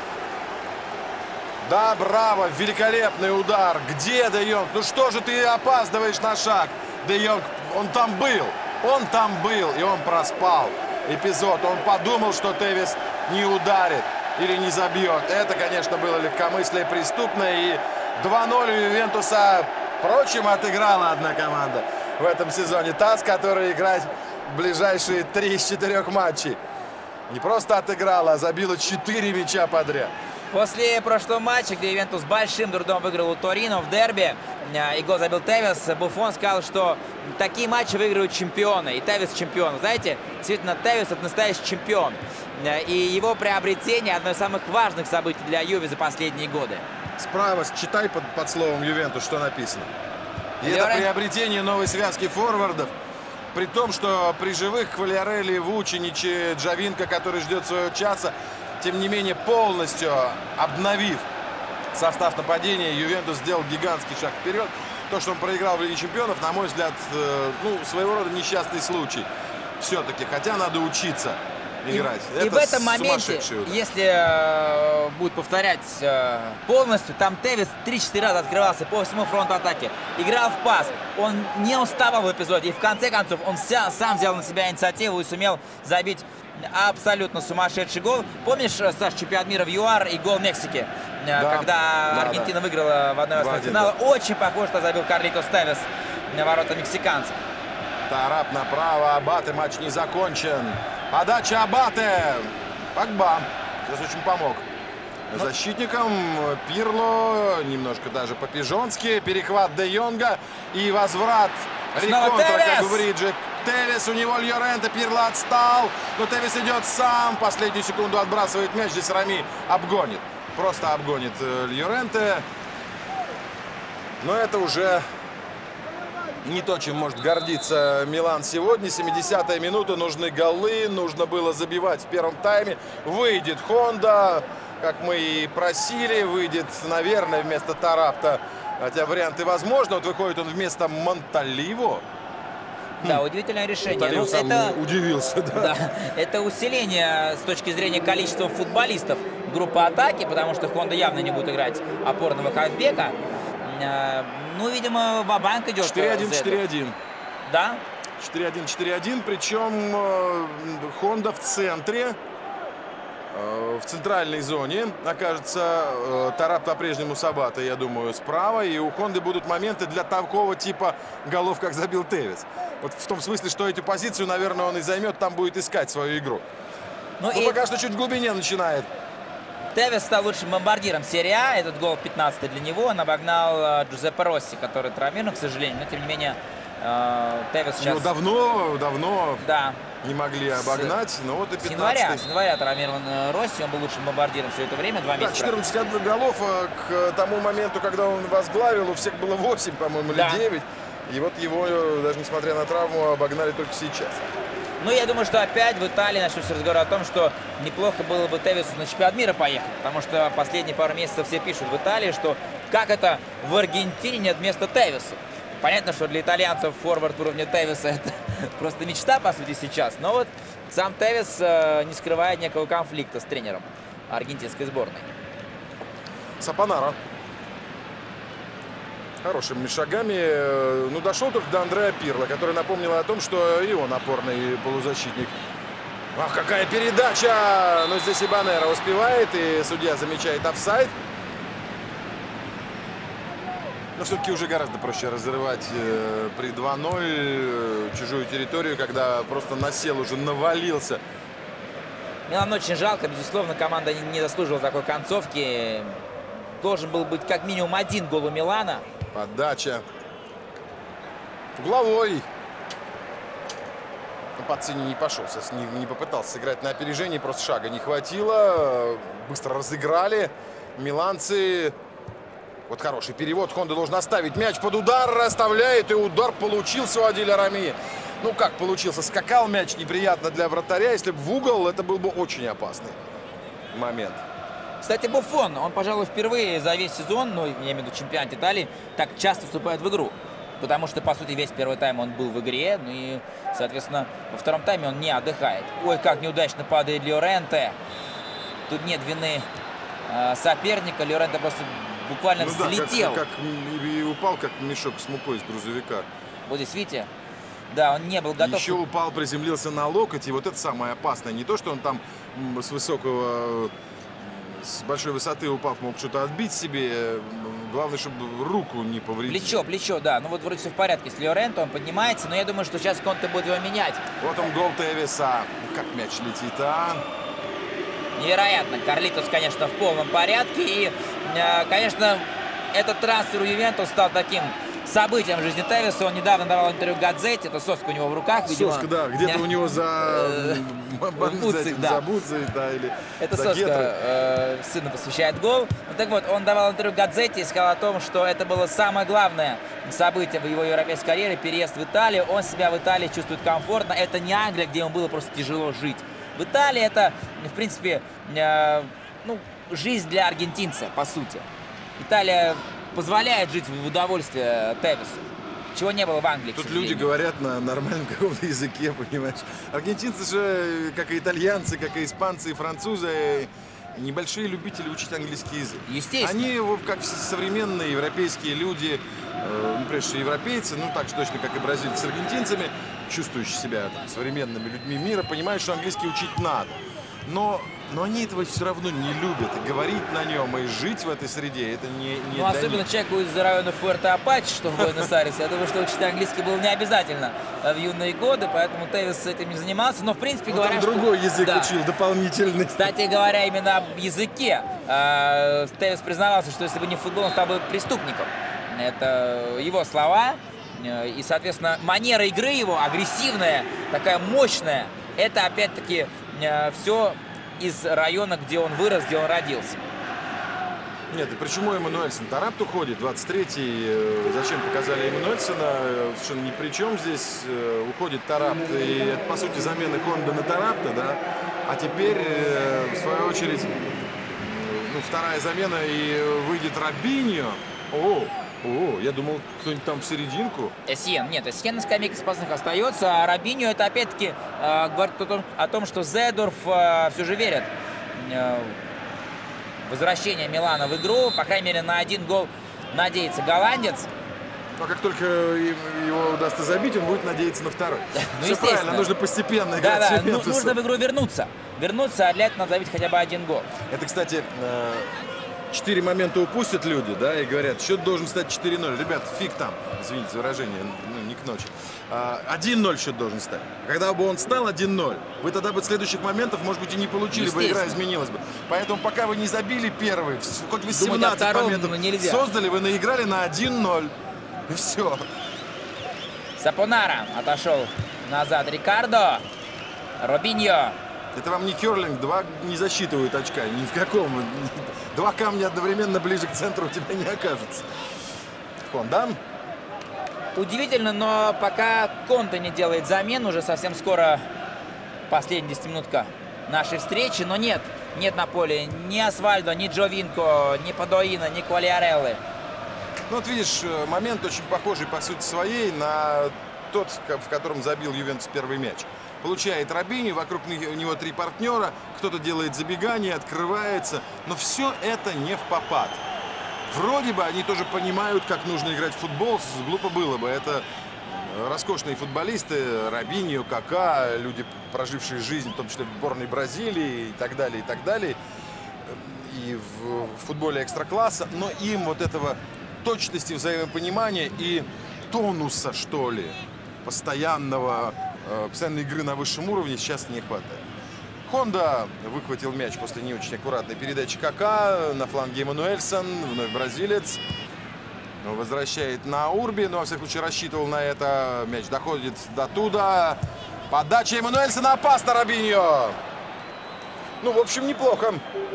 Да, браво, великолепный удар. Где Де Йонг? Ну что же ты опаздываешь на шаг? Де Йонг, он там был. Он там был, и он проспал эпизод. Он подумал, что Тевес не ударит или не забьет. Это, конечно, было легкомыслие преступное. И два ноль у Ювентуса, впрочем, отыграла одна команда в этом сезоне. Та, с которой играть в ближайшие три из четырех матчей. Не просто отыграла, а забила четыре мяча подряд. После прошлого матча, где Ювентус большим трудом выиграл у Торино в дерби, и гол забил Тевес, Буффон сказал, что такие матчи выигрывают чемпионы, и Тевес чемпион. Знаете, действительно, Тевес — это настоящий чемпион. И его приобретение — одно из самых важных событий для Юве за последние годы. Справа читай под, под словом Ювентус, что написано. И Лёре? это приобретение новой связки форвардов. При том, что при живых Квальярелли, Вучиничи, Джавинко, который ждет своего часа, тем не менее, полностью обновив состав нападения, Ювентус сделал гигантский шаг вперед. То, что он проиграл в Лиге чемпионов, на мой взгляд, э, ну, своего рода несчастный случай. Все-таки, хотя надо учиться играть. И, Это и в этом моменте, если э, будет повторять э, полностью, там Тевес три-четыре раза открывался по всему фронту атаки. Играл в пас. Он не уставал в эпизоде. И в конце концов он вся, сам взял на себя инициативу и сумел забить абсолютно сумасшедший гол. Помнишь, Саш, чемпионат мира в ЮАР и гол Мексики? Да, когда да, Аргентина да. выиграла в одной из финала. Очень похож, что забил Карлитос Тевес на ворота мексиканцев. Тарап направо, Абате, матч не закончен. Подача Абате. Погба. Сейчас очень помог. защитником. Пирло немножко даже по-пижонски. Перехват Де Йонга и возврат. Реконтра, как в бридже. Тевис, у него Льоренте, Пирло отстал. Но Тевис идет сам. Последнюю секунду отбрасывает мяч. Здесь Рами обгонит. Просто обгонит Льоренте. Но это уже не то, чем может гордиться Милан сегодня. семидесятая минута, нужны голы, нужно было забивать в первом тайме. Выйдет Хонда, как мы и просили, выйдет, наверное, вместо Тарапта. Хотя варианты возможны. Вот выходит он вместо Монталиво. Да, удивительное решение. Ну, сам это удивился, да. Да. Это усиление с точки зрения количества футболистов группы атаки, потому что Хонда явно не будет играть опорного хавбека. Ну, видимо, ва-банк идет. четыре один четыре один. Да? четыре один четыре один. Причем Хонда в центре. В центральной зоне окажется Тарап по-прежнему Сабата, я думаю, справа. И у Хонды будут моменты для такого типа голов, как забил Тевис. Вот в том смысле, что эту позицию, наверное, он и займет, там будет искать свою игру. Ну, Но и... пока что чуть в глубине начинает. Тевис стал лучшим бомбардиром серии А. Этот гол пятнадцатый для него. Он обогнал Джузеппе Росси, который травмирован, к сожалению. Но, тем не менее, Тевис сейчас... Ну, давно, давно да. не могли обогнать. С... Но вот и пятнадцатый. С января, с января травмирован Росси. Он был лучшим бомбардиром все это время. Два месяца. Да, четырнадцать голов. К тому моменту, когда он возглавил, у всех было восемь, по-моему, или да. девять. И вот его, даже несмотря на травму, обогнали только сейчас. Ну, я думаю, что опять в Италии начнется разговор о том, что неплохо было бы Тевису на чемпионат мира поехать. Потому что последние пару месяцев все пишут в Италии, что как это в Аргентине нет места Тевису. Понятно, что для итальянцев форвард уровня Тевиса это просто мечта, по сути, сейчас. Но вот сам Тевис э, не скрывает некого конфликта с тренером аргентинской сборной. Сапонаро. Хорошими шагами. Ну, дошел только до Андреа Пирло, который напомнил о том, что и он опорный полузащитник. Ах, какая передача! Но здесь и Банера успевает, и судья замечает офсайд. Но все-таки уже гораздо проще разрывать э, при два ноль э, чужую территорию, когда просто насел, уже навалился. Милан очень жалко. Безусловно, команда не заслуживала такой концовки. Должен был быть как минимум один гол у Милана. Подача. Угловой. Пацини не пошел, не, не попытался сыграть на опережение, просто шага не хватило. Быстро разыграли. Миланцы. Вот хороший перевод. Хонда должен оставить мяч под удар. Оставляет, и удар получился у Адиля Рами. Ну как получился? Скакал мяч неприятно для вратаря. Если бы в угол, это был бы очень опасный момент. Кстати, Буффон, он, пожалуй, впервые за весь сезон, ну, я имею в виду чемпионат Италии, так часто вступает в игру. Потому что, по сути, весь первый тайм он был в игре. Ну и, соответственно, во втором тайме он не отдыхает. Ой, как неудачно падает Льоренте. Тут нет вины э, соперника. Льоренте просто буквально ну взлетел. Да, как, как и упал, как мешок с мукой из грузовика. Вот здесь, видите? Да, он не был готов. Еще упал, приземлился на локоть. И вот это самое опасное. Не то, что он там с высокого... С большой высоты упав, мог что-то отбить себе. Главное, чтобы руку не повредить. Плечо, плечо, да. Ну вот вроде все в порядке с Льоренто, он поднимается. Но я думаю, что сейчас Конте будет его менять. Вот он, гол Тевиса. Как мяч летит, а? Невероятно. Карлитос, конечно, в полном порядке. И, конечно, этот трансфер у Ювентуса стал таким событием в жизни Тевиса. Он недавно давал интервью Гадзете. Это соска у него в руках. Видимо. Соска, да. Где-то у него за... Буцик, да. За Буцик, да, или это соска э, сына посвящает гол. Ну, так вот, он давал интервью Гадзете и сказал о том, что это было самое главное событие в его европейской карьере, переезд в Италию. Он себя в Италии чувствует комфортно. Это не Англия, где ему было просто тяжело жить. В Италии это, в принципе, э, ну, жизнь для аргентинца, по сути. Италия позволяет жить в удовольствие Тевису. Чего не было в Англии. Тут люди говорят на нормальном каком-то языке, понимаешь. Аргентинцы же, как и итальянцы, как и испанцы и французы, небольшие любители учить английский язык. Естественно. Они, как все современные европейские люди, э, ну, прежде всего европейцы, ну так же точно, как и бразильцы с аргентинцами, чувствующие себя там, современными людьми мира, понимают, что английский учить надо. Но, но они этого все равно не любят. И говорить на нем, и жить в этой среде, это не, не Ну, особенно них. человеку из района Фуэрте-Апачи, что в Буэнос-Айресе. Я думаю, что учить английский было не обязательно в юные годы, поэтому Тевис с этим не занимался. Но, в принципе, Ну, говоря, там другой что... язык Да. учил, дополнительный. Кстати говоря, именно об языке. э, Тевис признавался, что если бы не футбол, он стал бы преступником. Это его слова. э, И, соответственно, манера игры его, агрессивная, такая мощная, это, опять-таки, все из района, где он вырос, где он родился. Нет, и почему Эммануэльсон? Тарапт уходит, двадцать третий. Зачем показали Эммануэльсона? Совершенно ни при чем здесь. Уходит Тарапт. И это, по сути, замена Хонда на Тарапта, да? А теперь, в свою очередь, ну, вторая замена, и выйдет Робиньо. О, о, я думал, кто-нибудь там в серединку. Эссиен. Нет, Эссиен на скамейке запасных остается, а Робиньо это опять-таки э, говорит о том, о том, что Зедорф э, все же верит э, в возвращение Милана в игру. По крайней мере, на один гол надеется голландец. Но как только его удастся забить, он будет надеяться на второй. Ну, Все правильно, нужно постепенно играть Да, с да, ну, Ювентусом. нужно в игру вернуться. Вернуться, а для этого надо забить хотя бы один гол. Это, кстати, четыре момента упустят люди, да, и говорят, счет должен стать четыре ноль. Ребят, фиг там, извините за выражение, ну, не к ночи. один ноль счет должен стать. Когда бы он стал один ноль, вы тогда бы следующих моментов, может быть, и не получили бы, игра изменилась бы. Поэтому пока вы не забили первый, хоть вы семнадцать моментов нельзя. создали, вы наиграли на один ноль. И все. Сапонара отошел назад. Рикардо. Робиньо. Это вам не керлинг, два не засчитывают очка, ни в каком. Два камня одновременно ближе к центру у тебя не окажется. Хонда. Удивительно, но пока Конте не делает замен, уже совсем скоро последняя десятиминутка нашей встречи, но нет, нет на поле ни Асвальдо, ни Джовинко, ни Падоина, ни Квальяреллы. Ну вот видишь, момент очень похожий по сути своей на тот, в котором забил Ювентус первый мяч. Получает Робиньо, вокруг него три партнера, кто-то делает забегание, открывается, но все это не впопад. Вроде бы они тоже понимают, как нужно играть в футбол, глупо было бы. Это роскошные футболисты, Робиньо, Кака, люди, прожившие жизнь, в том числе в сборной Бразилии и так далее, и так далее, и в футболе экстракласса, но им вот этого точности взаимопонимания и тонуса, что ли, постоянного, постоянной игры на высшем уровне сейчас не хватает. Хонда выхватил мяч после не очень аккуратной передачи Кака. На фланге Эммануэльсон, вновь бразилец. Возвращает на Урби, но, во всяком случае, рассчитывал на это. Мяч доходит до туда. Подача Эммануэльсона опасна, Робиньо. Ну, в общем, неплохо.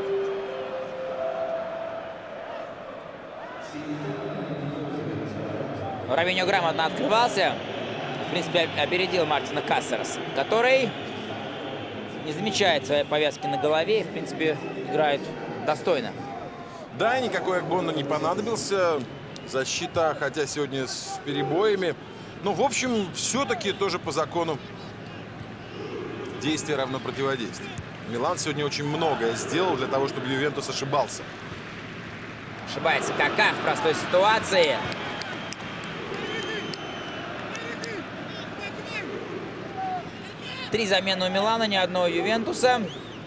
Робиньо грамотно открывался. В принципе, опередил Мартина Кассераса, который не замечает своей повязки на голове и, в принципе, играет достойно. Да, никакой Акбону не понадобился. Защита, хотя сегодня с перебоями. Но, в общем, все-таки тоже по закону действие равно противодействию. Милан сегодня очень многое сделал для того, чтобы Ювентус ошибался. Ошибается Кака в простой ситуации. Три замены у Милана, ни одного Ювентуса.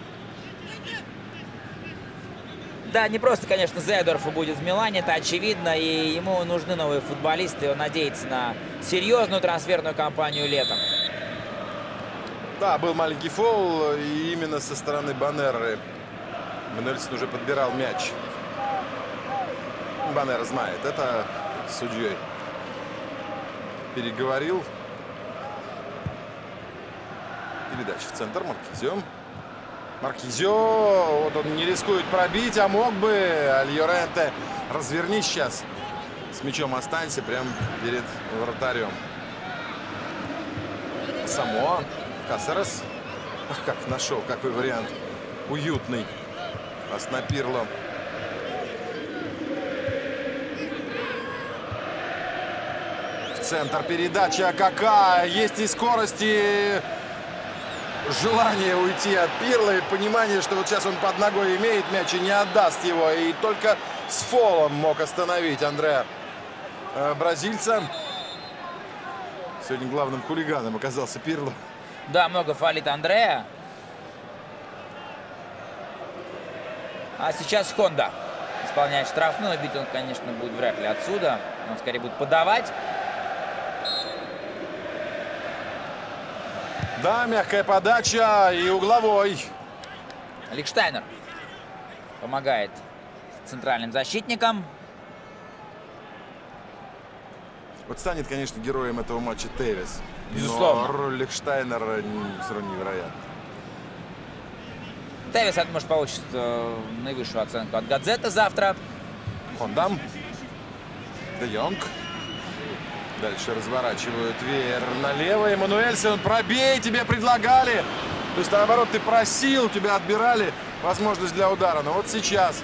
Да, не просто, конечно, Зедорфу будет в Милане, это очевидно, и ему нужны новые футболисты. Он надеется на серьезную трансферную кампанию летом. Да, был маленький фол, и именно со стороны Банеры. Эммануэльсон уже подбирал мяч. Банера знает, это с судьей переговорил. Передача в центр. Маркизио. Маркизио. Вот он не рискует пробить, а мог бы. Альоренте. Развернись сейчас. С мячом останься прямо перед вратарем. Самоа. Кассерас. Ах, как нашел, какой вариант. Уютный. Пас на Пирло. В центр передача. Кака. Есть и скорость, и желание уйти от Пирло, и понимание, что вот сейчас он под ногой имеет мяч и не отдаст его. И только с фолом мог остановить Андреа э, бразильца. Сегодня главным хулиганом оказался Пирло. Да, много фалит Андреа. А сейчас Хонда исполняет штрафную. Бить он, конечно, будет вряд ли отсюда. Он скорее будет подавать. Да, мягкая подача и угловой. Лихштайнер помогает центральным защитникам. Вот станет, конечно, героем этого матча Тевес. Безусловно. Но роль Лихштайнера все равно невероятна. Тевес, это может получить э, наивысшую оценку от Гадзета завтра. Хонда. Де Йонг. Дальше разворачивают веер налево. Эммануэльсон, пробей, тебе предлагали. То есть, наоборот, ты просил, тебя отбирали возможность для удара. Но вот сейчас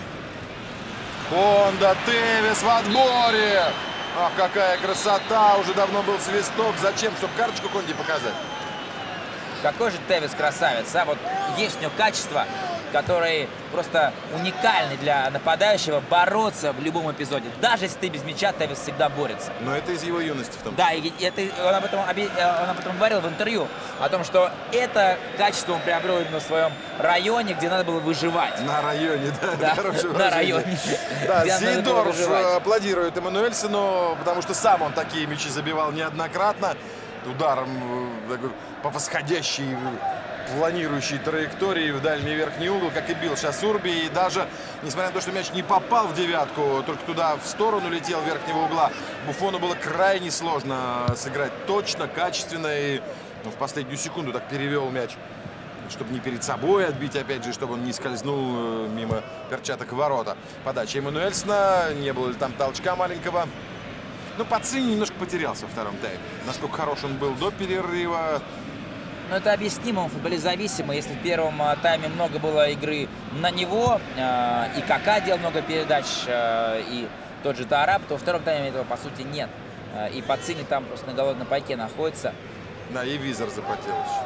Хонда, Тевес в отборе. Ах, какая красота. Уже давно был свисток. Зачем? Чтобы карточку Хонде показать. Какой же Тевес красавец, а? Вот есть у него качества, которые просто уникальны для нападающего, бороться в любом эпизоде. Даже если ты без мяча, Тевес всегда борется. Но это из его юности в том Да, и это, он, об этом, он об этом говорил в интервью, о том, что это качество он приобрел именно в своем районе, где надо было выживать. На районе, да, Да, хорошее на районе. Да, Где надо было Зейдорф выживать. аплодирует Эммануэльсону, потому что сам он такие мячи забивал неоднократно. Ударом э, такой по восходящей, э, планирующей траектории в дальний верхний угол, как и бил сейчас Урби. И даже, несмотря на то, что мяч не попал в девятку, только туда в сторону летел верхнего угла, Буфону было крайне сложно сыграть точно, качественно. И ну, в последнюю секунду так перевел мяч, чтобы не перед собой отбить, опять же, чтобы он не скользнул э, мимо перчаток в ворота. Подача Эммануэльсона, не было ли там толчка маленького. Ну, Пацини немножко потерялся во втором тайме. Насколько хорош он был до перерыва. Но это объяснимо, он футболист зависимый. Если в первом а, тайме много было игры на него, а, и Кака делал много передач, а, и тот же Таараб, то во втором тайме этого, по сути, нет. А, и Пацини там просто на голодном пайке находится. Да, и Визер запотел еще.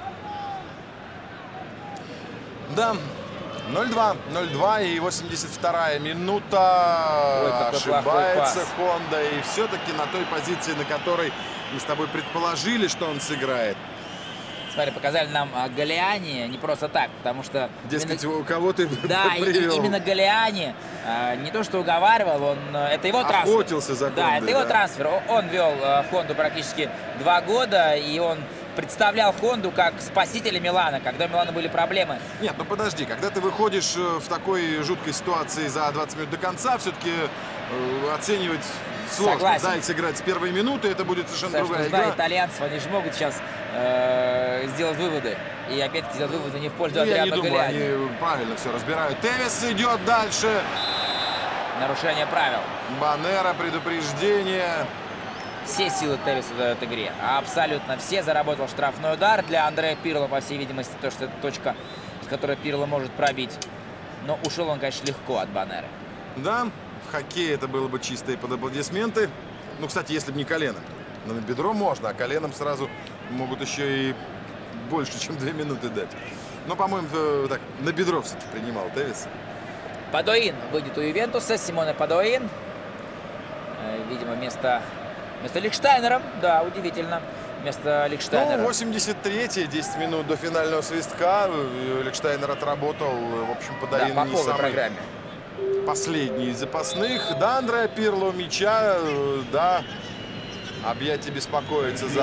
Да, ноль-два. ноль-два и восемьдесят вторая минута. Ой, какой ошибается плохой пас. Хонда. И все-таки на той позиции, на которой мы с тобой предположили, что он сыграет. Смотри, показали нам а, Галиани не просто так, потому что... Дескать, именно... у кого ты Да, и, привел. именно Галиани а, не то что уговаривал, он, это его трансфер. Охотился за Хондой, Да, это его да. трансфер. Он вел а, Хонду практически два года, и он представлял Хонду как спасителя Милана, когда у Милана были проблемы. Нет, ну подожди, когда ты выходишь в такой жуткой ситуации за двадцать минут до конца, все-таки э, оценивать сложно. Согласен. Да, и сыграть с первой минуты, это будет совершенно Саша, другая ну, знаю игра. итальянцев, они же могут сейчас э, сделать выводы. И опять-таки сделать выводы не в пользу Ну, я не Адриано думаю, Галиани. они правильно все разбирают. Тевес идет дальше. Нарушение правил. Банера, предупреждение. Все силы Тевеса дают игре. Абсолютно все. Заработал штрафной удар для Андрея Пирло, по всей видимости, то, что это точка, с которой Пирло может пробить. Но ушел он, конечно, легко от Банеры. Да, в хоккее это было бы чисто и под аплодисменты. Ну, кстати, если бы не колено. Но на бедро можно, а коленом сразу могут еще и больше, чем две минуты дать. Но, по-моему, так, на бедро все-таки принимал Тевес. Падоин выйдет у Ювентуса. Симоне Падоин. Э, Видимо, вместо, вместо Лихштайнера. Да, удивительно. Вместо Лихштайнера. Ну, восемьдесят третья, десять минут до финального свистка. Лихштайнер отработал. В общем, Падоин Да, по не полной самый программе. последний из запасных. Да, Андреа Пирло мяча. Да, объятие беспокоится за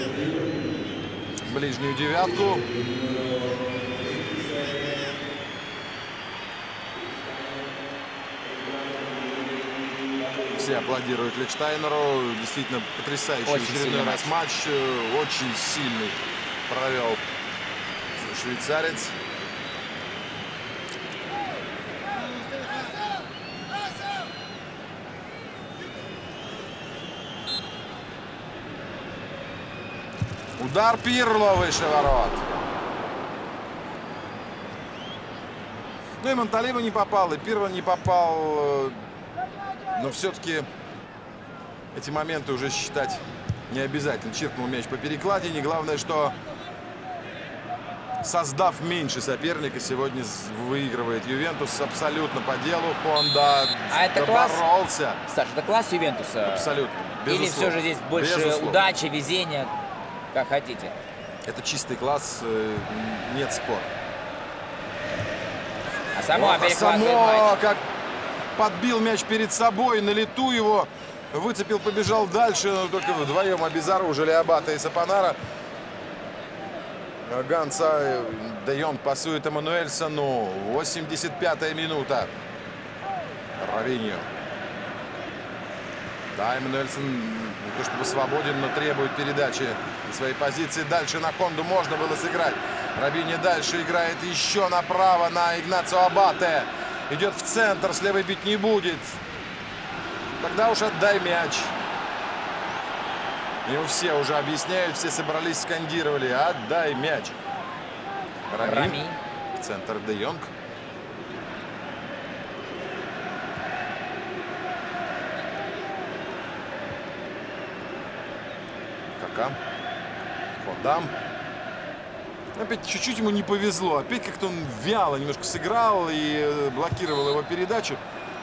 ближнюю девятку. Все аплодируют Лихштайнеру. Действительно потрясающий Очень очередной сильный раз матч. Очень сильный провел швейцарец. Удар Пирло выше ворот. Ну и Монталиво не попал, и Пирло не попал. Но все-таки эти моменты уже считать не обязательно. Чиркнул мяч по перекладине. Главное, что, создав меньше соперника, сегодня выигрывает Ювентус абсолютно по делу. Хонда А это класс? доборолся. Саша, это класс Ювентуса? Абсолютно. Или Безусловно. все же здесь больше Безусловно. удачи, везения, как хотите? Это чистый класс, нет спора. А Самоа перехватывает Самоа мяч. как подбил мяч перед собой, на лету его выцепил, побежал дальше, но только вдвоем обезоружили Абата и Сапонара. Ганса, Де Йонг пасует Эммануэльсону. восемьдесят пятая минута. Робиньо. Да, Эммануэльсон не то чтобы свободен, но требует передачи на своей позиции. Дальше на Хонду можно было сыграть. Робиньо дальше играет еще направо на Игнацио Абате. Идет в центр, с левой бить не будет. Тогда уж отдай мяч. Ему все уже объясняют, все собрались, скандировали. Отдай мяч. Рами. Рами. В центр Де Йонг. Кака. Ходам. Опять чуть-чуть ему не повезло. Опять как-то он вяло немножко сыграл и блокировал его передачу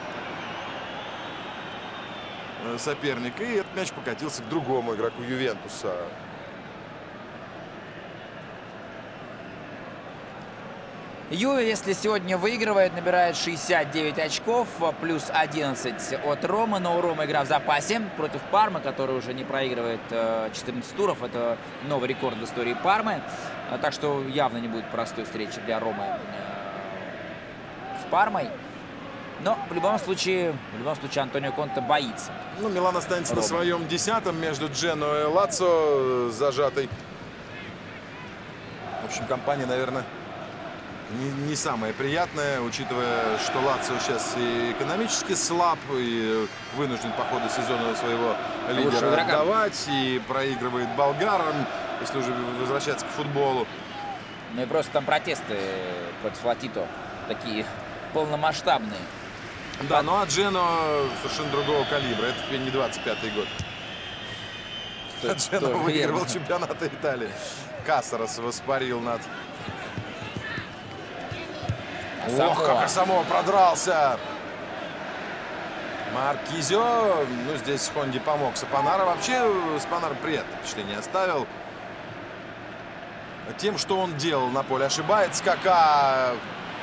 соперника. И этот мяч покатился к другому игроку Ювентуса. Юве, если сегодня выигрывает, набирает шестьдесят девять очков, плюс одиннадцать от Ромы. Но у Ромы игра в запасе против Пармы, который уже не проигрывает четырнадцать туров. Это новый рекорд в истории Пармы. Так что явно не будет простой встречи для Ромы с Пармой. Но в любом случае, в любом случае Антонио Конте боится. Ну, Милан останется Рома. на своем десятом между Дженой и Лацио зажатой. В общем, компания, наверное, не, не самая приятная, учитывая, что Лацио сейчас и экономически слаб, и вынужден по ходу сезона своего лидера отдавать, и проигрывает болгарам, если уже возвращаться к футболу. Ну и просто там протесты против Латито такие полномасштабные. Да, ну а Джено совершенно другого калибра. Это теперь не двадцать пятый год. Джено выигрывал чемпионат Италии. Кассарос воспарил над... Асамоа. Ох, как Асамоа продрался. Маркизио. Ну, здесь Хонди помог. Сапонара. Вообще, Сапонара приятное впечатление оставил. Тем, что он делал на поле. Ошибается Кака.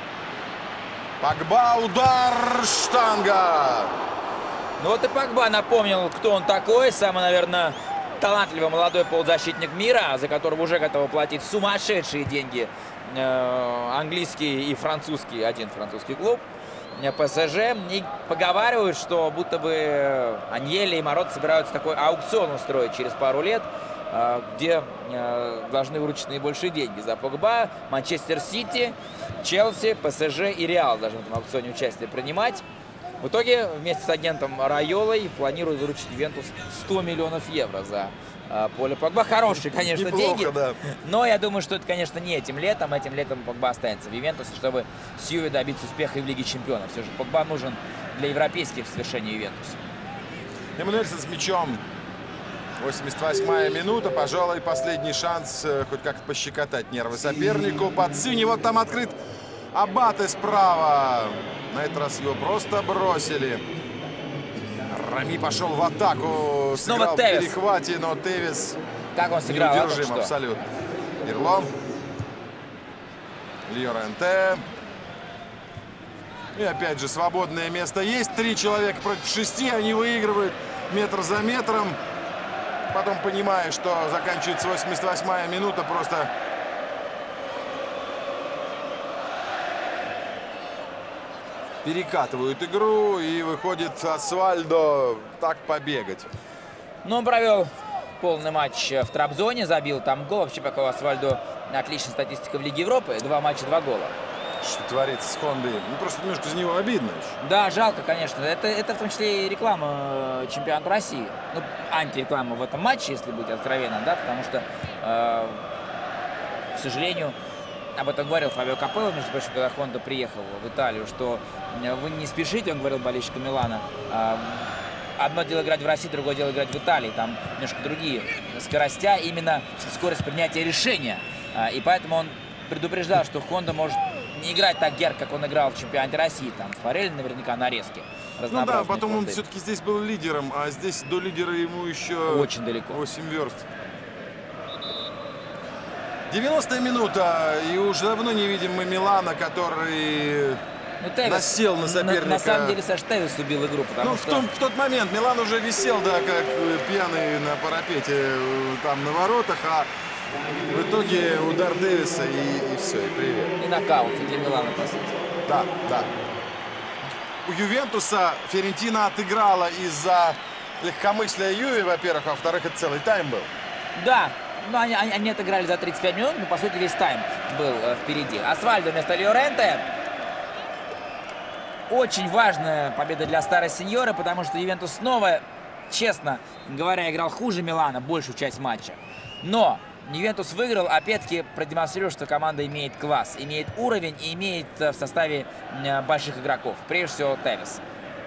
Погба, удар, штанга. Ну вот и Погба напомнил, кто он такой. Самый, наверное, талантливый молодой полузащитник мира, за которого уже готовы платить сумасшедшие деньги э, английский и французский, один французский клуб, ПСЖ. И поговаривают, что будто бы Аньелли и Марот собираются такой аукцион устроить через пару лет, э, где э, должны выручить наибольшие деньги за Погба. Манчестер Сити, Челси, ПСЖ и Реал должны в этом аукционе участие принимать. В итоге вместе с агентом Райолой планируют выручить Ювентус сто миллионов евро за э, поле Погба. Хорошие, конечно, Неплохо, деньги. Да. Но я думаю, что это, конечно, не этим летом. Этим летом Погба останется в Ювентусе, чтобы с Юве добиться успеха и в Лиге Чемпионов. Все же Погба нужен для европейских свершений Ювентуса. Эммануэльсон с мячом. восемьдесят восьмая минута. Пожалуй, последний шанс э, хоть как-то пощекотать нервы сопернику. Пацини, вот там открыт Абате справа. На этот раз его просто бросили. Рами пошел в атаку. Снова сыграл в Тевес. перехвате, но Тевес Как он сыграл? а, неудержим только что? абсолютно. Ирло. Льоренте. И опять же свободное место есть. Три человека против шести. Они выигрывают метр за метром. Потом понимая, что заканчивается восемьдесят восьмая минута, просто перекатывают игру, и выходит Асвальдо так побегать. Ну, он провел полный матч в Трабзоне, забил там гол. Вообще, пока у Асвальдо отличная статистика в Лиге Европы. Два матча, два гола. Что творится с Хондой? Ну, просто немножко за него обидно еще. Да, жалко, конечно. Это, это в том числе и реклама чемпионата России. Ну, антиреклама в этом матче, если быть откровенным, да, потому что, э, к сожалению, об этом говорил Фабио Капелло, между прочим, когда Хонда приехал в Италию, что вы не спешите, он говорил болельщикам Милана. Э, одно дело играть в России, другое дело играть в Италии. Там немножко другие скоростя, именно скорость принятия решения. Э, и поэтому он предупреждал, что Хонда может не играть так ярко, как он играл в чемпионате России. Там с Форелли наверняка нарезки. Ну да, потом он все-таки здесь был лидером, а здесь до лидера ему еще очень далеко. восемь верст. девяностая минута, и уже давно не видим мы Милана, который Ну, Тевис, насел на соперника. На, на самом деле, Саш, Тевис убил игру, потому ну, что... в, том, в тот момент Милан уже висел, да, как пьяный на парапете там на воротах, а в итоге удар Дэвиса и, и все, и привет. И нокаут для Милана, по сути. Да, да. У Ювентуса Фиорентина отыграла из-за легкомыслия Юве, во-первых, а во-вторых, это целый тайм был. Да, но они, они, они отыграли за тридцать пять минут, но, по сути, весь тайм был э, впереди. Асфальдо вместо Льоренте. Очень важная победа для старой сеньоры, потому что Ювентус снова, честно говоря, играл хуже Милана большую часть матча. Но Ювентус выиграл, опять-таки продемонстрировал, что команда имеет класс, имеет уровень и имеет в составе больших игроков. Прежде всего, Тевис.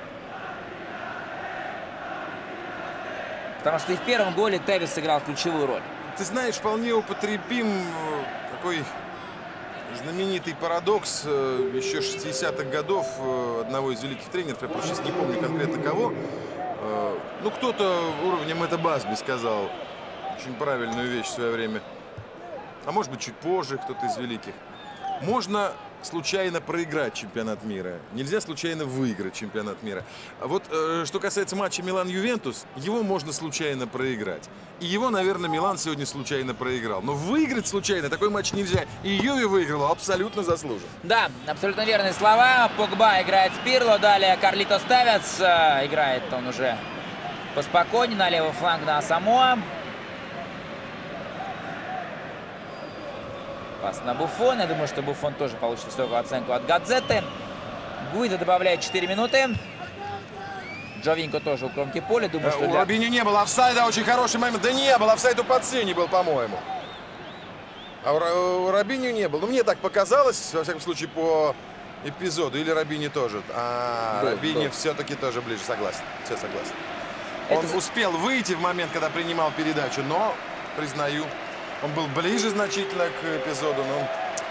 Потому что и в первом голе Тевис сыграл ключевую роль. Ты знаешь, вполне употребим такой знаменитый парадокс еще шестидесятых годов одного из великих тренеров, я просто сейчас не помню конкретно кого. Ну, кто-то уровнем это Басби сказал очень правильную вещь в свое время. А может быть, чуть позже кто-то из великих. Можно случайно проиграть чемпионат мира. Нельзя случайно выиграть чемпионат мира. А вот э, что касается матча Милан-Ювентус, его можно случайно проиграть. И его, наверное, Милан сегодня случайно проиграл. Но выиграть случайно такой матч нельзя. И Юве выиграла абсолютно заслуженно. Да, абсолютно верные слова. Погба играет в Пирло, далее Карлитос Тевец. Играет он уже поспокойнее на левый фланг на Асамоа. Пас на Буффона. Я думаю, что Буффон тоже получит высокую оценку от Гадзетты. Гуидо добавляет четыре минуты. Джовинько тоже у кромки поля. Думаю, что у для... Робиньо не было офсайда. Очень хороший момент. Да не было. Офсайд у Пацини был, по-моему. А у, у Робиньо не было. Ну, мне так показалось, во всяком случае, по эпизоду. Или Робиньо тоже. А, был, Робиньо был. Все-таки тоже ближе. Согласен. Все согласен. Он Это... успел выйти в момент, когда принимал передачу, но, признаю, он был ближе значительно к эпизоду, но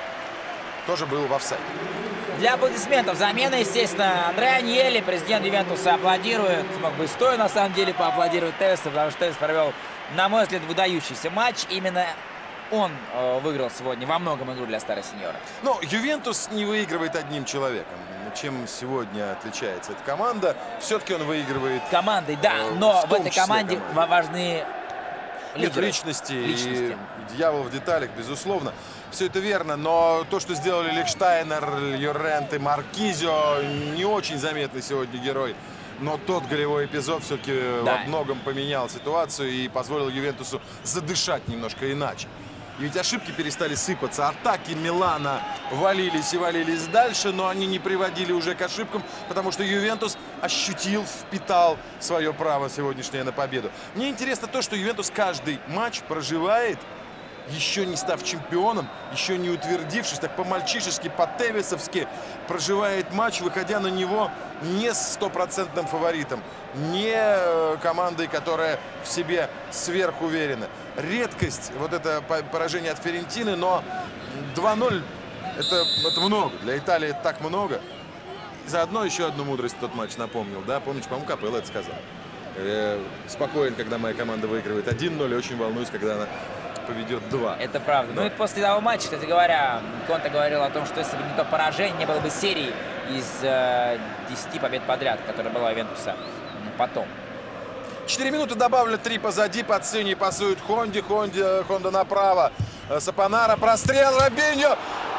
тоже был в офсайде. Для аплодисментов замена, естественно, Андреа Аньелли, президент Ювентуса, аплодирует. Мог бы стоя, на самом деле, поаплодировать Тевису, потому что Тевис провел, на мой взгляд, выдающийся матч. Именно он э, выиграл сегодня во многом игру для старой сеньоры. Но Ювентус не выигрывает одним человеком. Чем сегодня отличается эта команда? Все-таки он выигрывает командой, да, э, но в, в этой команде командой. важны Нет, личности, личности и дьявол в деталях, безусловно. Все это верно, но то, что сделали Лихштайнер, Льоренте, Маркизио, не очень заметный сегодня герой. Но тот голевой эпизод все-таки да. во многом поменял ситуацию и позволил Ювентусу задышать немножко иначе. И ведь ошибки перестали сыпаться. Атаки Милана валились и валились дальше, но они не приводили уже к ошибкам, потому что Ювентус ощутил, впитал свое право сегодняшнее на победу. Мне интересно то, что Ювентус каждый матч проживает, еще не став чемпионом, еще не утвердившись, так по-мальчишески, по-тевисовски проживает матч, выходя на него не с стопроцентным фаворитом, не командой, которая в себе сверхуверена. Редкость, вот это поражение от Фиорентины, но два ноль это, это много. Для Италии это так много. Заодно еще одну мудрость в тот матч напомнил, да? Помните, по-моему, Капелло это сказал. Я спокоен, когда моя команда выигрывает один ноль, и очень волнуюсь, когда она поведет два. Это правда. Но... Ну и после того матча, кстати говоря, Конте говорил о том, что если бы не то поражение, не было бы серии из э, десяти побед подряд, которая была у Ювентуса потом. Четыре минуты добавлено, три позади, Пацини пасует Хонде, Хонде, Хонда направо, Сапонара, прострел, Робиньо.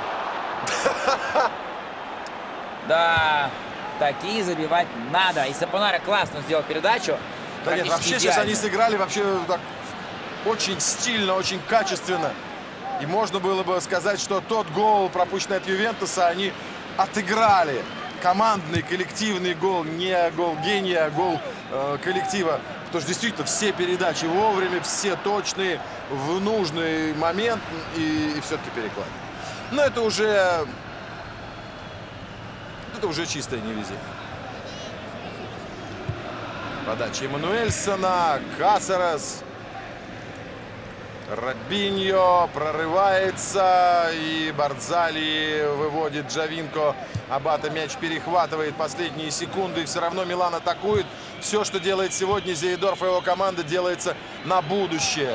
Да, такие забивать надо. И Сапонара классно сделал передачу. Да нет, вообще идеально. Сейчас они сыграли вообще так очень стильно, очень качественно. И можно было бы сказать, что тот гол, пропущенный от Ювентуса, они отыграли. Командный, коллективный гол, не гол гения, а гол э, коллектива. Потому что действительно все передачи вовремя, все точные, в нужный момент и, и все-таки переклад. Но это уже, это уже чистое невезение. Подача Эммануэльсона, Касарас. Робиньо прорывается, и Барзали выводит Джовинько. Аббата мяч перехватывает последние секунды, и все равно Милан атакует. Все, что делает сегодня Зейдорф и его команда, делается на будущее.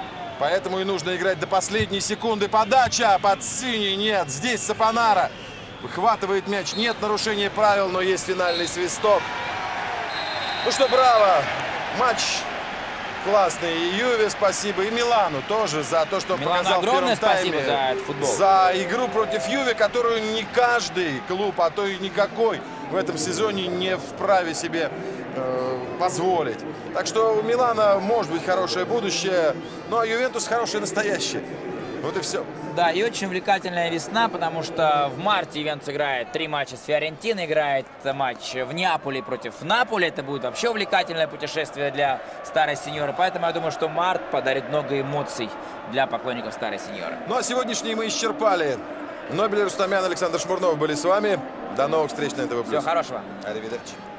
Поэтому и нужно играть до последней секунды. Подача под Сини, нет, здесь Сапонара. Выхватывает мяч. Нет нарушения правил, но есть финальный свисток. Ну что, браво. Матч классный. И Юве спасибо, и Милану тоже за то, что он Милану показал в огромное первом тайме. спасибо за этот футбол. За игру против Юве, которую не каждый клуб, а то и никакой в этом сезоне не вправе себе э, позволить. Так что у Милана может быть хорошее будущее, ну а Ювентус хорошее настоящее. Вот и все. Да, и очень увлекательная весна, потому что в марте Ювентус играет три матча с Фиорентиной, играет матч в Неаполе против Наполи. Это будет вообще увлекательное путешествие для Старой Синьоры. Поэтому я думаю, что март подарит много эмоций для поклонников Старой Синьоры. Ну а сегодняшний мы исчерпали. Нобель Рустамян, Александр Шмурнов были с вами. До новых встреч на эн тэ вэ плюс. Всего хорошего. Аривидерчи.